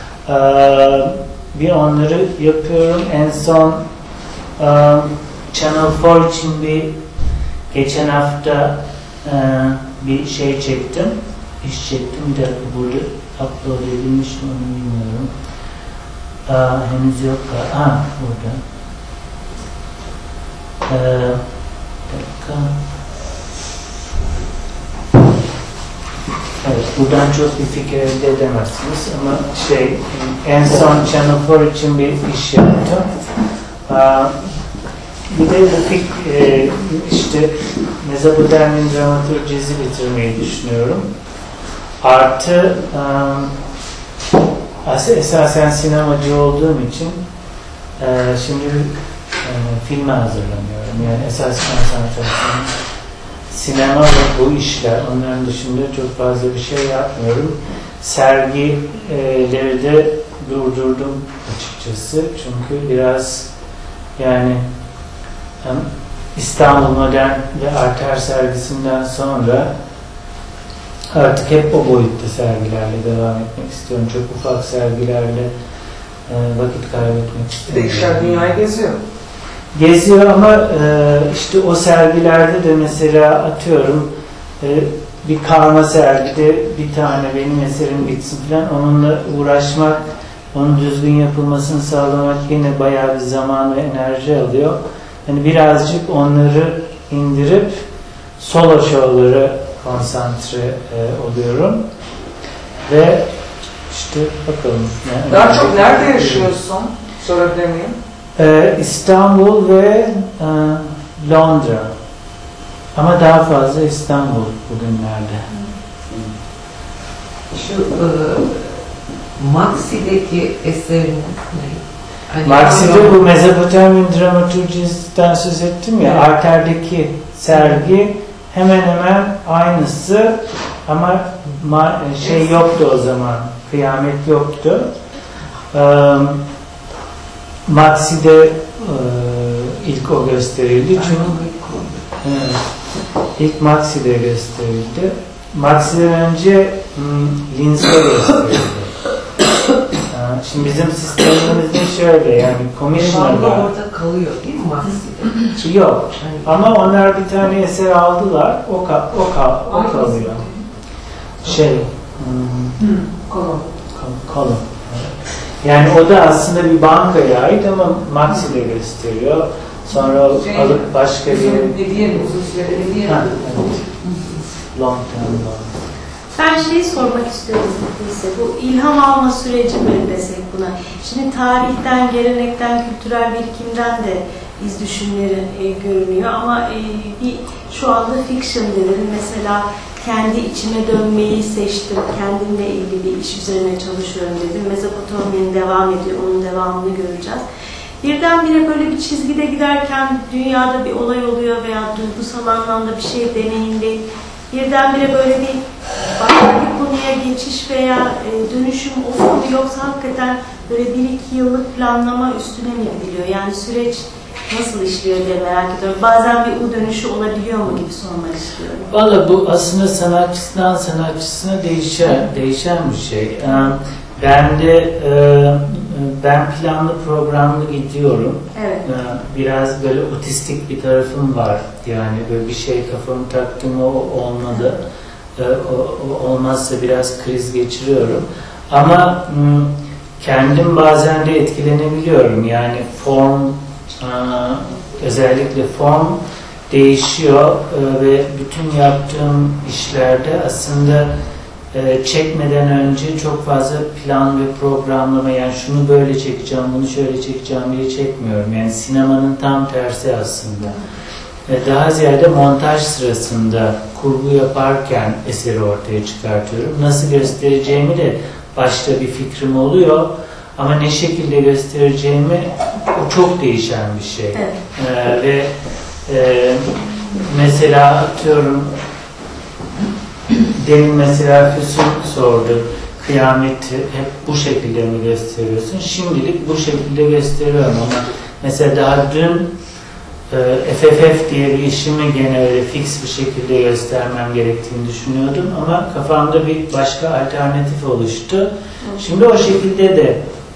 Bir onları yapıyorum. En son Channel 4 için geçen hafta bir şey çektim. İş çektim. Bir dakika burada upload edilmiş mi onu bilmiyorum. Henüz yok. Burada. Evet, buradan çok bir fikir elde edemezsiniz ama en son Channel 4 için bir iş yaptım. Bir de işte Mezopotamya'nın dramaturjisi bitirmeyi düşünüyorum. Artı esasen sinemacı olduğum için şimdi filme hazırlanıyorum. Yani esas konsantrasyon sinema ve bu işler. Onların dışında çok fazla bir şey yapmıyorum. Sergileri de durdurdum açıkçası. Çünkü biraz yani İstanbul Modern ve Arter sergisinden sonra artık hep o boyutta sergilerle devam etmek istiyorum. Çok ufak sergilerle vakit kaybetmek istiyorum. İşler dünyayı geziyor. Geziyor ama işte o sergilerde de mesela atıyorum bir karma sergide bir tane benim eserim bitsin falan, onunla uğraşmak, onun düzgün yapılmasını sağlamak yine bayağı bir zaman ve enerji alıyor. Yani birazcık onları indirip solo show'lara konsantre oluyorum ve İşte bakalım. Daha çok nerede yaşıyorsun? Sorabilir miyim? İstanbul ve Londra. Ama daha fazla İstanbul bugünlerde. Şu Maxi'deki eserin ne? Hani Maxi'de bu Mezopotamya dramaturjisinden söz ettim ya, Arter'deki sergi hemen hemen aynısı ama şey yoktu o zaman, kıyamet yoktu. Maxi'de ilk o gösterildi çünkü ilk Maxi'de gösterildi. Maxi'den önce Linz'de gösterildi. Şimdi bizim sistemimizde şöyle, yani commissioner'lar orada kalıyor değil mi Maxi'de? yok. Ama onlar bir tane eser aldılar, o kalıyor. Kolon. Yani o da aslında bir bankaya ait ama Maxi'de gösteriyor. Sonra alıp başka bir... Uzun süreli hediye mi? Long term loan. Ben şeyi sormak istiyorum size. Bu ilham alma süreci mi desek buna? Şimdi tarihten, gelenekten, kültürel birikimden de iz düşümleri görünüyor ama bir şu anda fiction dedim. Mesela kendi içime dönmeyi seçtim. Kendimle ilgili bir iş üzerine çalışıyorum dedim. Mezopotamya'nın devam ediyor. Onun devamını göreceğiz. Birdenbire böyle bir çizgide giderken dünyada bir olay oluyor veya duygusal anlamda bir şey deneyimleyip birdenbire böyle bir başka bir konuya geçiş veya dönüşüm olur mu, yoksa hakikaten böyle 1-2 yıllık planlama üstüne mi gidiliyor? Yani süreç nasıl işliyor diye merak ediyorum. Bazen bir U dönüşü olabiliyor mu gibi sormak istiyorum. Valla bu aslında sanatçısından sanatçısına değişen bir şey. Ben planlı programlı gidiyorum. Evet. Biraz böyle otistik bir tarafım var. Yani böyle bir şey kafamı taktım, o olmadı. Olmazsa biraz kriz geçiriyorum. Ama kendim bazen de etkilenebiliyorum. Yani form, özellikle form değişiyor ve bütün yaptığım işlerde aslında çekmeden önce çok fazla plan ve programlama, yani şunu böyle çekeceğim, bunu şöyle çekeceğim diye çekmiyorum. Yani sinemanın tam tersi aslında. Daha ziyade montaj sırasında kurgu yaparken eseri ortaya çıkartıyorum. Nasıl göstereceğimi de başta bir fikrim oluyor ama ne şekilde göstereceğimi o çok değişen bir şey. Evet. Mesela atıyorum, demin mesela Füsun sordu, kıyameti hep bu şekilde mi gösteriyorsun? Şimdilik bu şekilde gösteriyorum ama mesela daha dün FFF diye bir işimi gene öyle fix bir şekilde göstermem gerektiğini düşünüyordum ama kafamda bir başka alternatif oluştu. Şimdi o şekilde de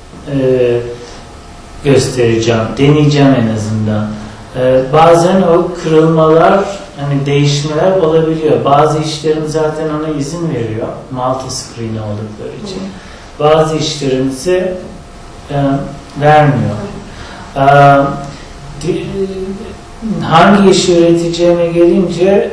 göstereceğim, deneyeceğim en azından. Bazen o kırılmalar, hani değişmeler olabiliyor. Bazı işlerim zaten ona izin veriyor, multi-screen oldukları için. Bazı işlerimizi vermiyor. Hangi işi üreteceğime gelince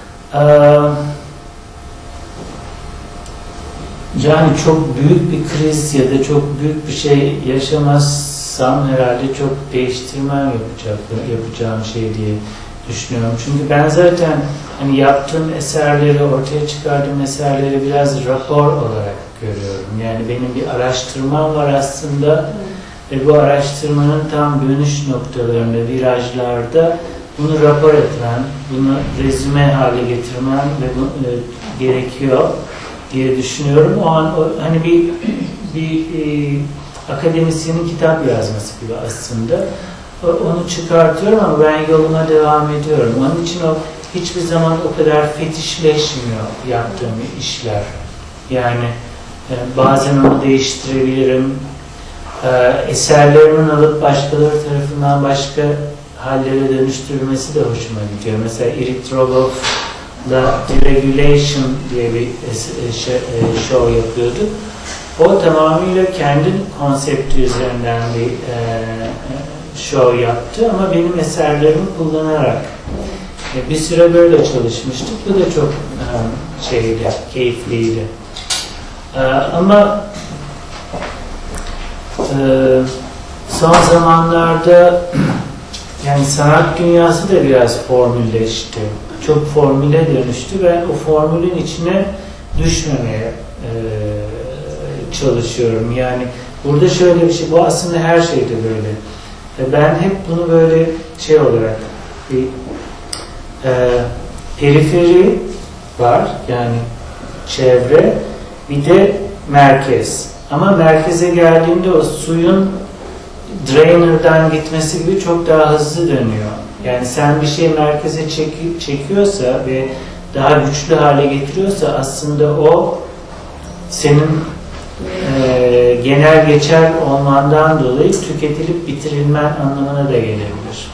yani çok büyük bir kriz ya da çok büyük bir şey yaşamazsam herhalde çok değiştirmem yapacağım şey diye düşünüyorum. Çünkü ben zaten hani yaptığım eserleri, ortaya çıkardığım eserleri biraz rapor olarak görüyorum. Yani benim bir araştırmam var aslında. Ve bu araştırmanın tam dönüş noktalarında, virajlarda bunu rapor etmem, bunu rezüme hale getirmem ve gerekiyor diye düşünüyorum. O an hani bir akademisyenin kitap yazması gibi aslında. Onu çıkartıyorum ama ben yoluma devam ediyorum. Onun için o hiçbir zaman o kadar fetişleşmiyor yaptığım işler. Yani bazen onu değiştirebilirim. Eserlerimin alıp başkaları tarafından başka hallere dönüştürülmesi de hoşuma gidiyor. Mesela Eric Rogoff'la Deregulation diye bir show yapıyorduk. O tamamıyla kendi konsepti üzerinden bir show yaptı ama benim eserlerimi kullanarak bir süre böyle çalışmıştık. Bu da çok keyifliydi. Ama son zamanlarda yani sanat dünyası da biraz formülleşti. Çok formüle dönüştü ve o formülün içine düşmemeye çalışıyorum. Yani burada şöyle bir şey, bu aslında her şeyde böyle. Ben hep bunu böyle şey olarak bir periferi var, yani çevre, bir de merkez. Ama merkeze geldiğinde o suyun drainer'dan gitmesi gibi çok daha hızlı dönüyor. Yani sen bir şey merkeze çekiyorsa ve daha güçlü hale getiriyorsa aslında o senin genel geçer olmandan dolayı tüketilip bitirilmen anlamına da gelebilir.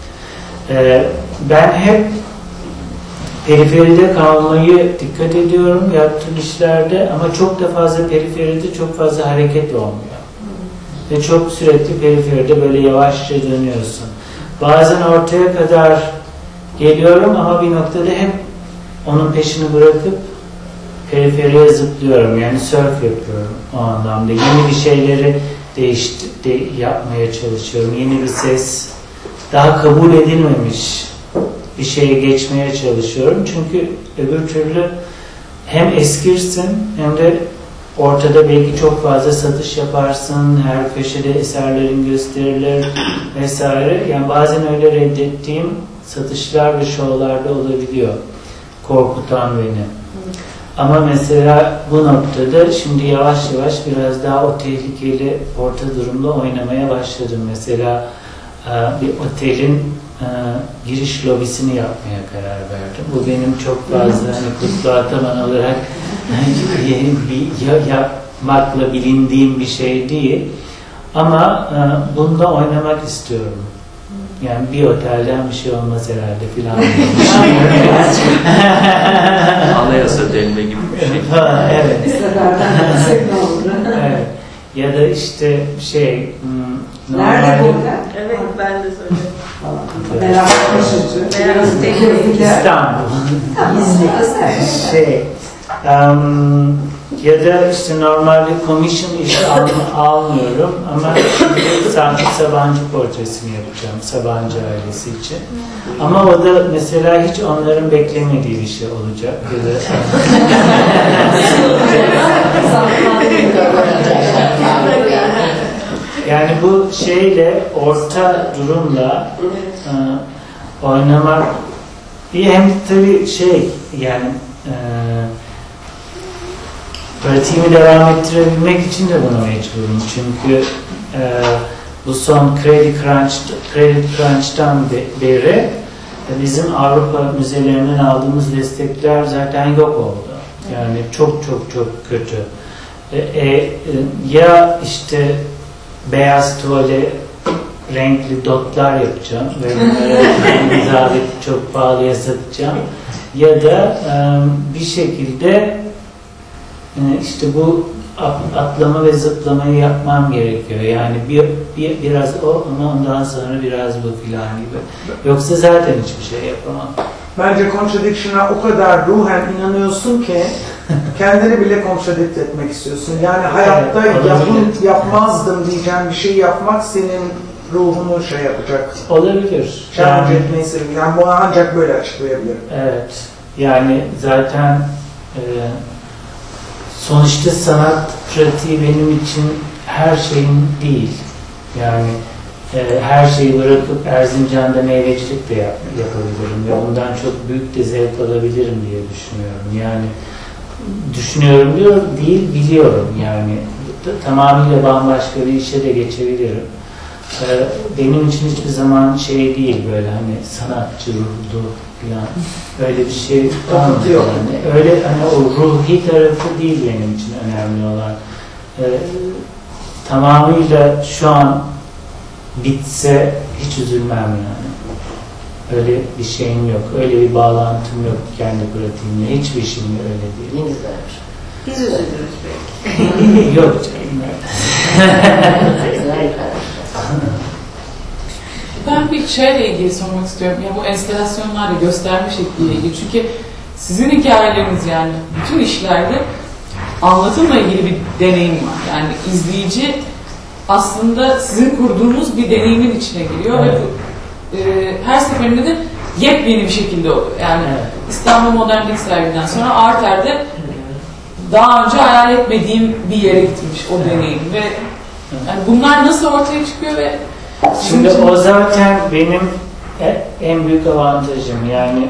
Ben hep periferide kalmayı dikkat ediyorum yaptığım işlerde, ama çok da fazla periferide çok fazla hareket olmuyor. Ve çok sürekli periferide böyle yavaşça dönüyorsun. Bazen ortaya kadar geliyorum ama bir noktada hep onun peşini bırakıp periferiye zıplıyorum. Yani surf yapıyorum o anlamda. Yeni bir şeyleri yapmaya çalışıyorum. Yeni bir ses, daha kabul edilmemiş bir şeye geçmeye çalışıyorum. Çünkü öbür türlü hem eskirsin hem de ortada belki çok fazla satış yaparsın, her köşede eserlerin gösterilir vesaire. Yani bazen öyle reddettiğim satışlar ve şovlarda olabiliyor. Korkutan beni. Ama mesela bu noktada şimdi yavaş yavaş biraz daha o tehlikeli orta durumda oynamaya başladım. Mesela bir otelin giriş lobisini yapmaya karar verdim. Bu benim çok fazla hani Kutlu Ataman olarak yapmakla bilindiğim bir şey değil. Ama bunda oynamak istiyorum. Yani bir otelden bir şey olmaz herhalde filan. Anayasa delme gibi bir şey. Evet. Evet. Ya da işte şey Nerede bu otel? Evet, ben de söyledim. Beraber koşucu. İstanbul. Şey, ya da işte normalde commission işi almıyorum ama şimdi Sakıp Sabancı portresini yapacağım Sabancı ailesi için. Ama o da mesela hiç onların beklemediği bir şey olacak. Ya da yani bu şeyle, orta durumla oynamak bir, hem tabii şey yani pratiğimi devam ettirebilmek için de buna mecburum. Çünkü bu son Credit Crunch'tan beri bizim Avrupa müzelerinden aldığımız destekler zaten yok oldu. Yani çok kötü. Ya işte beyaz tuvale renkli dotlar yapacağım ve bunları imzalayıp çok pahalıya satacağım. Ya da bir şekilde işte bu atlama ve zıplamayı yapmam gerekiyor. Yani biraz o ama ondan sonra biraz bu filan gibi. Yoksa zaten hiçbir şey yapamam. Bence contradiction'a o kadar ruhen inanıyorsun ki kendini bile contradict etmek istiyorsun. Yani hayatta yapmazdım diyeceğim bir şey yapmak senin ruhunu şey yapacak. Olabilir. Challenge etmeyi seviyorum. Yani bunu ancak böyle açıklayabilirim. Evet. Yani zaten sonuçta sanat pratiği benim için her şeyim değil. Yani her şeyi bırakıp Erzincan'da meyvecilik de yapabilirim ve bundan çok büyük de zevk alabilirim diye düşünüyorum. Yani düşünüyorum diyor, değil biliyorum. Yani tamamıyla bambaşka bir işe de geçebilirim. Benim için hiçbir zaman şey değil, böyle hani sanatçı ruhlu falan öyle bir şey olmadı yani. Öyle hani o ruhi tarafı değil benim için önemli olan. Tamamıyla şu an bitse hiç üzülmem yani. Öyle bir şeyim yok, öyle bir bağlantım yok kendi pratiğimle, hiçbir işimle öyle değil. Biz üzülürüz belki. Yok canım. Ben bir şeyle ilgili sormak istiyorum. Ya bu enstalasyonlarla gösterme şekliyle ilgili. Çünkü sizin hikayeleriniz yani bütün işlerde anlatımla ilgili bir deneyim var. Yani izleyici aslında sizin kurduğunuz bir deneyimin içine giriyor ve her seferinde de yepyeni bir şekilde oluyor. Yani İstanbul Modernlik sergiden sonra Arter'de daha önce hayal etmediğim bir yere gitmiş o deneyim ve yani bunlar nasıl ortaya çıkıyor ve şimdi o zaten benim en büyük avantajım yani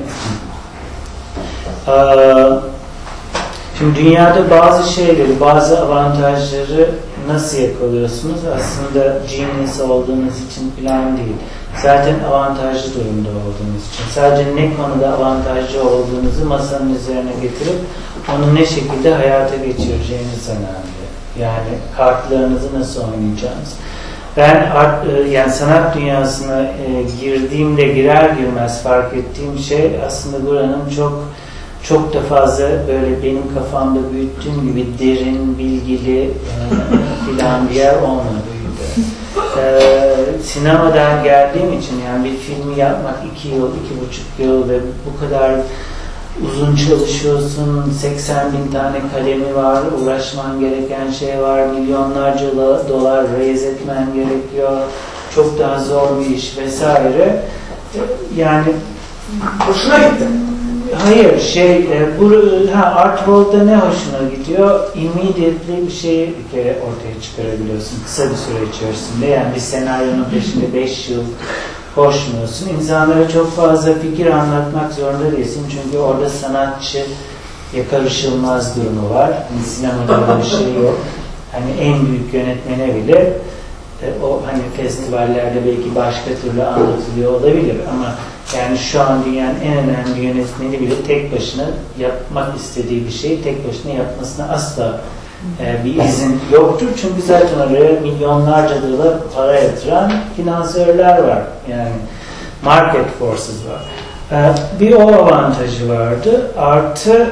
şimdi dünyada bazı şeyleri, bazı avantajları nasıl yakalıyorsunuz? Aslında genius olduğunuz için falan değil. Zaten avantajlı durumda olduğunuz için. Sadece ne konuda avantajlı olduğunuzu masanın üzerine getirip onu ne şekilde hayata geçireceğiniz önemli. Yani kartlarınızı nasıl oynayacağınız. Ben yani sanat dünyasına girdiğimde girer girmez fark ettiğim şey aslında buranın çok da fazla böyle benim kafamda büyüttüğüm gibi derin, bilgili filan bir yer olmadığıydı. Sinemadan geldiğim için yani bir filmi yapmak 2 yıl, 2,5 yıl ve bu kadar uzun çalışıyorsun, 80.000 tane kalemi var, uğraşman gereken şey var, milyonlarca dolar raise etmen gerekiyor, çok daha zor bir iş vesaire. Yani Hoşuna gitti. hayır, Art World'da ne hoşuna gidiyor? Immediately bir şeyi bir kere ortaya çıkarabiliyorsun kısa bir süre içerisinde. Yani bir senaryonun peşinde 5 yıl koşmuyorsun. İnsanlara çok fazla fikir anlatmak zorunda değilsin. Çünkü orada sanatçı karışılmaz durumu var. Hani sinemada öyle bir şey yok. Hani en büyük yönetmene bile o hani festivallerde belki başka türlü anlatılıyor olabilir ama yani şu an dünyanın en önemli yönetmeni bile tek başına yapmak istediği bir şeyi tek başına yapmasına asla bir izin yoktur. Çünkü zaten oraya milyonlarca dolar para yatıran finansörler var. Yani market forces var. Bir o avantajı vardı. Artı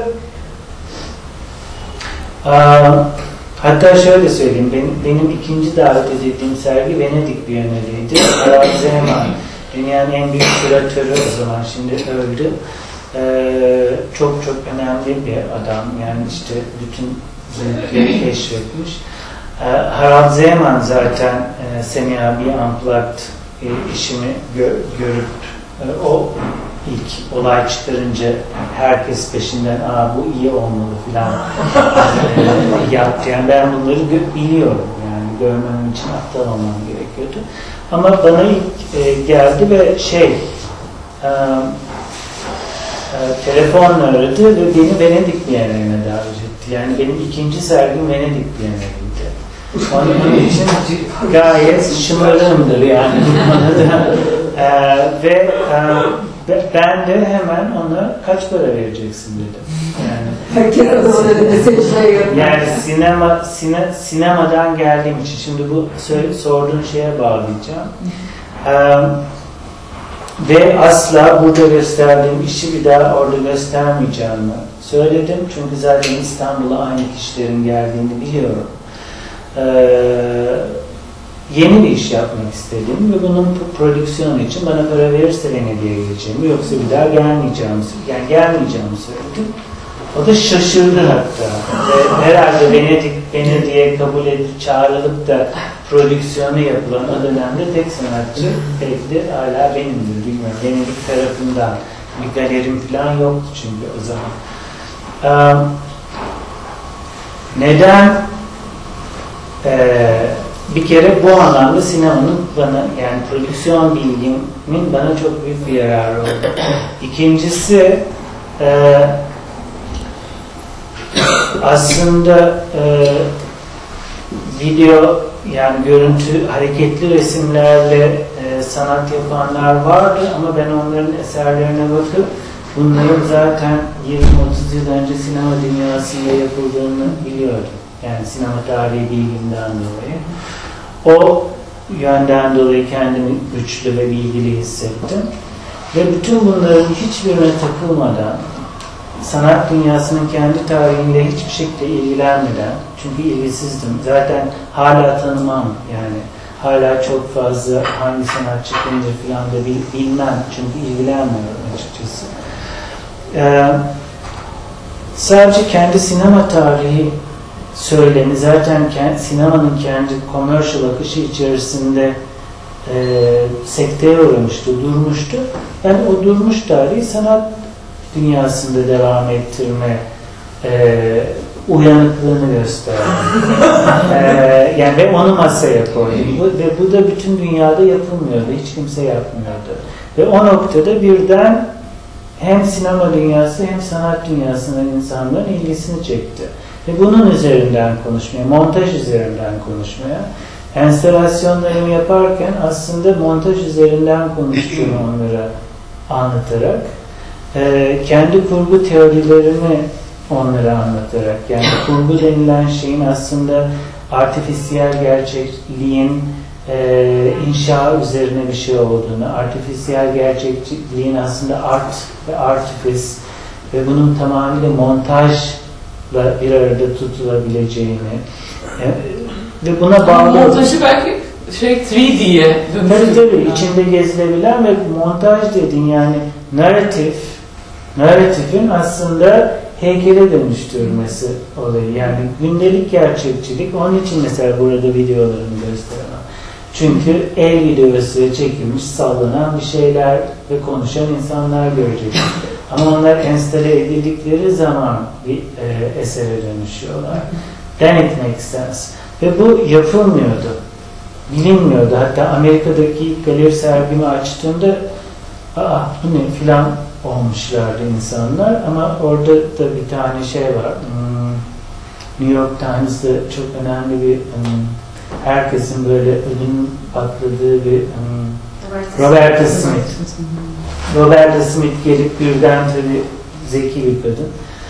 hatta şöyle söyleyeyim, benim ikinci davet edildiğim sergi Venedik Bienaliydi. Harald Zeeman, dünyanın en büyük küratörü o zaman, şimdi öldü. Çok önemli bir adam, yani işte bütün zevkleri keşfetmiş. Harald Zeeman zaten Semiha bir Unplugged işimi görüp o ilk olay çıkarınca herkes peşinden bu iyi olmalı filan yaptı. Yani ben bunları biliyorum. Yani görmem için aptal olmam gerekiyordu. Ama bana ilk geldi ve telefonla aradı ve beni Venedik Bienali'ne davet etti. Yani benim ikinci sergim Venedik Bienali'ydi. Onun için gayet şımarığımdır yani bu konuda. Ve ben de hemen ona kaç para vereceksin dedim. Yani sinemadan geldiğim için şimdi bu sorduğun şeye bağlayacağım. Ve asla burada gösterdiğim işi bir daha orada göstermeyeceğimi söyledim. Çünkü zaten İstanbul'a aynı kişilerin geldiğini biliyorum. Yeni bir iş yapmak istedim ve bunun prodüksiyonu için bana para verirse Venedik'e geleceğimi, yoksa bir daha gelmeyeceğimi söyledim. O da şaşırdı hatta. Ve herhalde Venedik'e kabul edip çağrılıp da prodüksiyonu yapılan o dönemde tek sanatçı belki de hala benimdir, bilmiyorum. Venedik tarafından bir galerim falan yoktu çünkü o zaman. Neden? Bir kere bu anlamda sinemanın bana, yani prodüksiyon bilgimin bana çok büyük bir yararı oldu. İkincisi aslında video, yani görüntü, hareketli resimlerle sanat yapanlar vardı ama ben onların eserlerine bakıp bunların zaten 20-30 yıl önce sinema dünyasında yapıldığını biliyordum. Yani sinema tarihi bilgimden dolayı. O yönden dolayı kendimi güçlü ve bilgili hissettim. Ve bütün bunların hiçbirine takılmadan, sanat dünyasının kendi tarihiyle hiçbir şekilde ilgilenmeden, çünkü ilgisizdim. Zaten hala tanımam, yani hala çok fazla hangi sanatçı kimdir falan da bilmem. Çünkü ilgilenmiyorum açıkçası. Sadece kendi sinema tarihi söylemi zaten sinemanın kendi commercial akışı içerisinde sekteye uğramıştı, durmuştu. Yani o durmuş tarihi sanat dünyasında devam ettirme uyanıklığını gösterdi. Yani ve onu masaya koydu. Ve bu da bütün dünyada yapılmıyordu. Hiç kimse yapmıyordu. Ve o noktada birden hem sinema dünyası hem sanat dünyasının insanların ilgisini çekti. Ve bunun üzerinden konuşmaya, montaj üzerinden konuşmaya, enstalasyonlarımı yaparken aslında montaj üzerinden konuştuğumu onlara anlatarak, kendi kurgu teorilerimi onlara anlatarak, yani kurgu denilen şeyin aslında artifisiyel gerçekliğin inşa üzerine bir şey olduğunu, artifisiyel gerçekliğin aslında art ve artifis ve bunun tamamıyla montajla bir arada tutulabileceğini ve buna bağlı... Montajı belki 3D'ye dönüştürüyor. Tabii içinde gezilebilen ve montaj dediğin yani narratifin aslında heykele dönüştürmesi olayı. Yani gündelik gerçekçilik. Onun için mesela burada videolarını gösteremem. Çünkü el videosu çekilmiş, sallanan bir şeyler ve konuşan insanlar görecek. Ama onlar enstale edildikleri zaman bir esere dönüşüyorlar. Then it makes sense. Ve bu yapılmıyordu. Bilinmiyordu. Hatta Amerika'daki ilk galeri sergimi açtığımda bu ne filan olmuşlardı insanlar. Ama orada da bir tane şey var. New York Times'da çok önemli bir herkesin böyle ödünün patladığı bir Roberta Smith. Roberta Smith gelip birden tabii zeki bir kadın.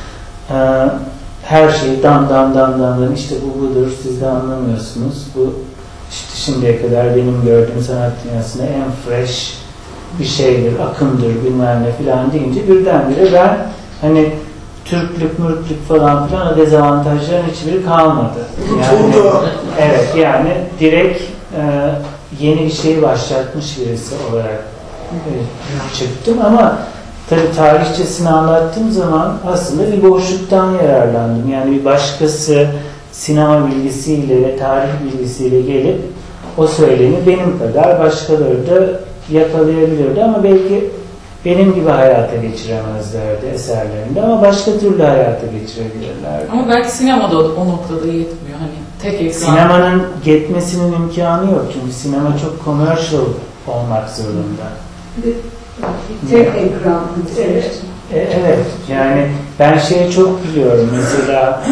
Her şeyi dan işte bu budur, siz de anlamıyorsunuz. Bu işte şimdiye kadar benim gördüğüm sanat dünyasında en fresh bir şeydir, akımdır bilmem ne filan deyince birdenbire ben hani Türklük, mürklük falan filan o dezavantajların hiçbiri kalmadı. Yani, evet yani direkt yeni bir şeyi başlatmış birisi olarak çıktım ama tabii tarihçesini anlattığım zaman aslında bir boşluktan yararlandım. Yani bir başkası sinema bilgisiyle ve tarih bilgisiyle gelip o söylemi benim kadar başkaları da yakalayabilirdi ama belki benim gibi hayata geçiremezlerdi eserlerinde ama başka türlü hayata geçirebilirlerdi. Ama belki sinemada o noktada yetmiyor. Hani tek ekran. Sinemanın yetmesinin imkanı yok çünkü sinema çok commercial olmak zorunda. Tek ekran. Evet, yani ben şeyi çok biliyorum mesela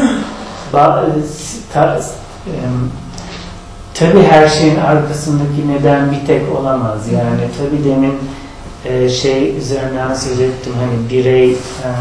tabii her şeyin arkasındaki neden bir tek olamaz. Yani tabii demin şey üzerinden söz ettim hani birey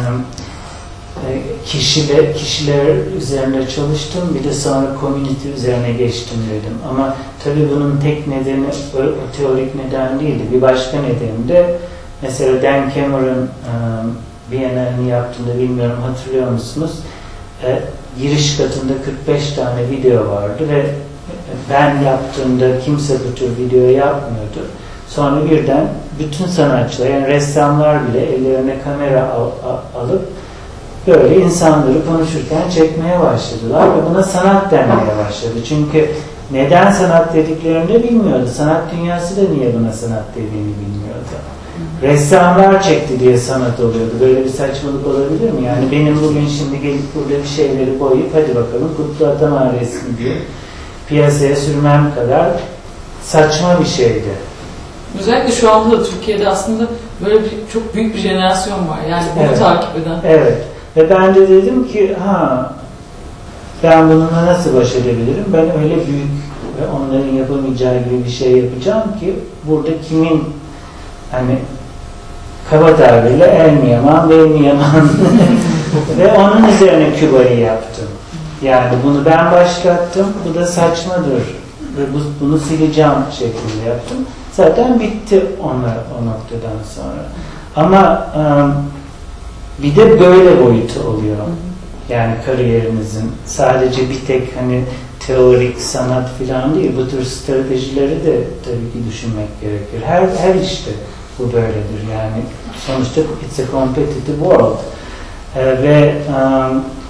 kişiler üzerine çalıştım bir de sonra community üzerine geçtim dedim. Ama tabii bunun tek nedeni o teorik neden değildi. Bir başka nedeni de mesela Dan Cameron Biennale'ni yaptığında bilmiyorum hatırlıyor musunuz? Giriş katında 45 tane video vardı ve ben yaptığımda kimse bu tür video yapmıyordu. Sonra birden bütün sanatçılar, yani ressamlar bile ellerine kamera alıp böyle insanları konuşurken çekmeye başladılar ve buna sanat denmeye başladı. Çünkü neden sanat dediklerini de bilmiyordu. Sanat dünyası da niye buna sanat dediğini bilmiyordu. Ressamlar çekti diye sanat oluyordu. Böyle bir saçmalık olabilir mi? Yani benim bugün şimdi gelip burada bir şeyleri boyayıp hadi bakalım Kutlu Ataman resmi diye piyasaya sürmem kadar saçma bir şeydi. Özellikle şu anda da Türkiye'de aslında böyle çok büyük bir jenerasyon var. Yani bunu takip eden. Evet. Ve ben de dedim ki ben bununla nasıl baş edebilirim? Ben öyle büyük ve onların yapamayacağı gibi bir şey yapacağım ki burada kimin hani kaba tabirle el mi yaman, bel mi yaman ve onun üzerine Küba'yı yaptım. Yani bunu ben başlattım. Bu da saçmadır. Ve bunu sileceğim şeklinde yaptım. Zaten bitti onlar o noktadan sonra. Ama bir de böyle boyutu oluyor. Yani kariyerinizin sadece bir tek hani teorik sanat falan değil. Bu tür stratejileri de tabii ki düşünmek gerekir. Her işte bu böyledir. Yani sonuçta it's a competitive world. Ve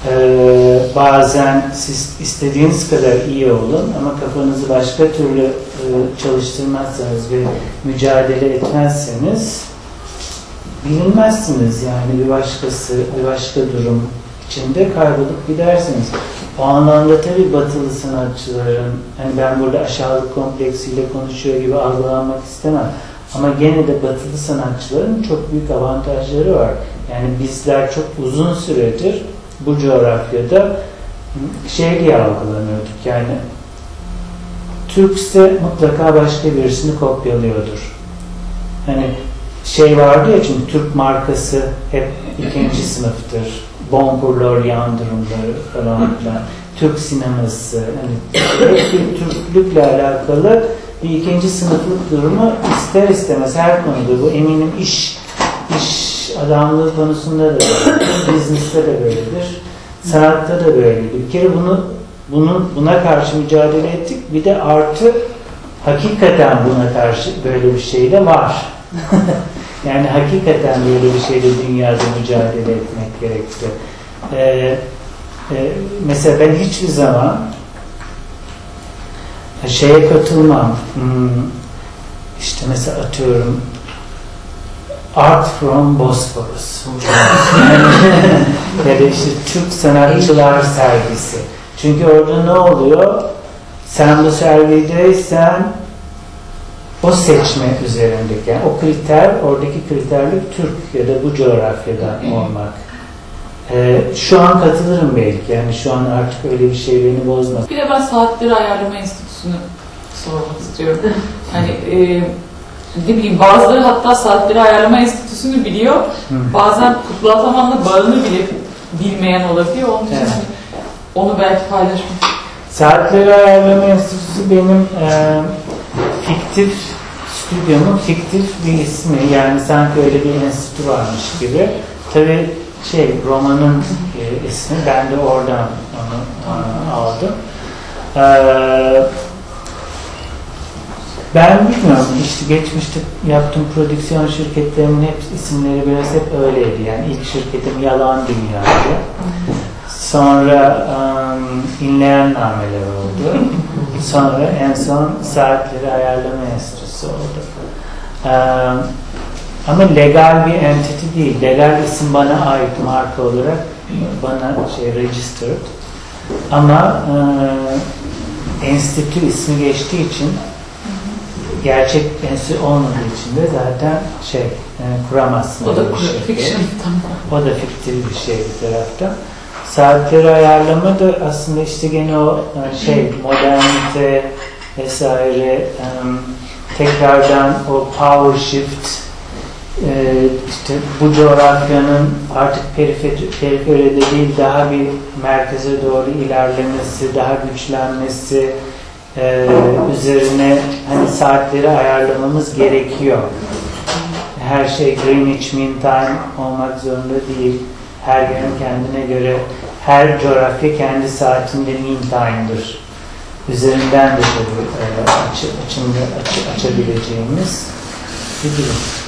Bazen siz istediğiniz kadar iyi olun ama kafanızı başka türlü çalıştırmazsanız ve mücadele etmezseniz bilinmezsiniz. Yani bir başka durum içinde kaybolup gidersiniz. O anlamda tabii batılı sanatçıların, hani ben burada aşağılık kompleksiyle konuşuyor gibi algılanmak istemem. Ama gene de batılı sanatçıların çok büyük avantajları var. Yani bizler çok uzun süredir bu coğrafyada şey diye algılanıyorduk. Yani Türkse mutlaka başka birisini kopyalıyordur. Hani şey vardı ya, çünkü Türk markası hep ikinci sınıftır. Bon pour l'Orient durumları falan filan. Türk sineması, hani Türklükle alakalı bir ikinci sınıflık durumu ister istemez her konuda, bu eminim iş adamlığı konusunda da böyledir, business'te de böyledir, sanatta da böyledir. Bir kere buna karşı mücadele ettik, bir de artı hakikaten buna karşı böyle bir şey de var. Yani hakikaten böyle bir şeyle dünyada mücadele etmek gerekti. Mesela ben hiçbir zaman şeye katılmam. İşte mesela atıyorum Art from Bosphorus. Ya da işte Türk sanatçılar sergisi. Çünkü orada ne oluyor? Sen bu sergideysen o seçme üzerindeki, yani o kriter, oradaki kriterlik Türk ya da bu coğrafyadan olmak. Şu an katılırım belki, yani şu an artık öyle bir şey beni bozmaz. Bir de ben Saatleri Ayarlama Enstitüsü'nü sormak istiyorum. Hani ne bileyim, bazıları hatta Saatleri Ayarlama Enstitüsü'nü biliyor. Bazen Kutlu Ataman'la bağını bile bilmeyen olabiliyor. Onun için hani onu belki paylaşmak. Saatleri Ayarlama Enstitüsü benim fiktif stüdyomun fiktif bir ismi. Yani sanki öyle bir enstitü varmış gibi. Tabii romanın ismi, ben de oradan onu aldım. Ben bilmiyorum, işte geçmişte yaptığım prodüksiyon şirketlerimin isimleri biraz hep öyleydi. Yani ilk şirketim Yalan Dünya'ydı. Sonra İnleyen Nameler oldu. Sonra en son Saatleri Ayarlama Enstitüsü oldu. Ama legal bir entity değil. Legal isim bana ait, marka olarak bana registered. Ama enstitü ismi geçtiği için, gerçek enstitü olmadığı için de zaten kuramazsın. O da fiction. O da fiktif bir şey bir tarafta. Saatleri ayarlama da aslında işte gene o modernite vesaire, tekrardan o power shift, işte bu coğrafyanın artık periferide değil, daha bir merkeze doğru ilerlemesi, daha güçlenmesi üzerine hani saatleri ayarlamamız gerekiyor. Her şey Greenwich Mean Time olmak zorunda değil. Her yerin kendine göre, her coğrafya kendi saatinde mean time'dır. Üzerinden de tabii açabileceğimiz bir durum.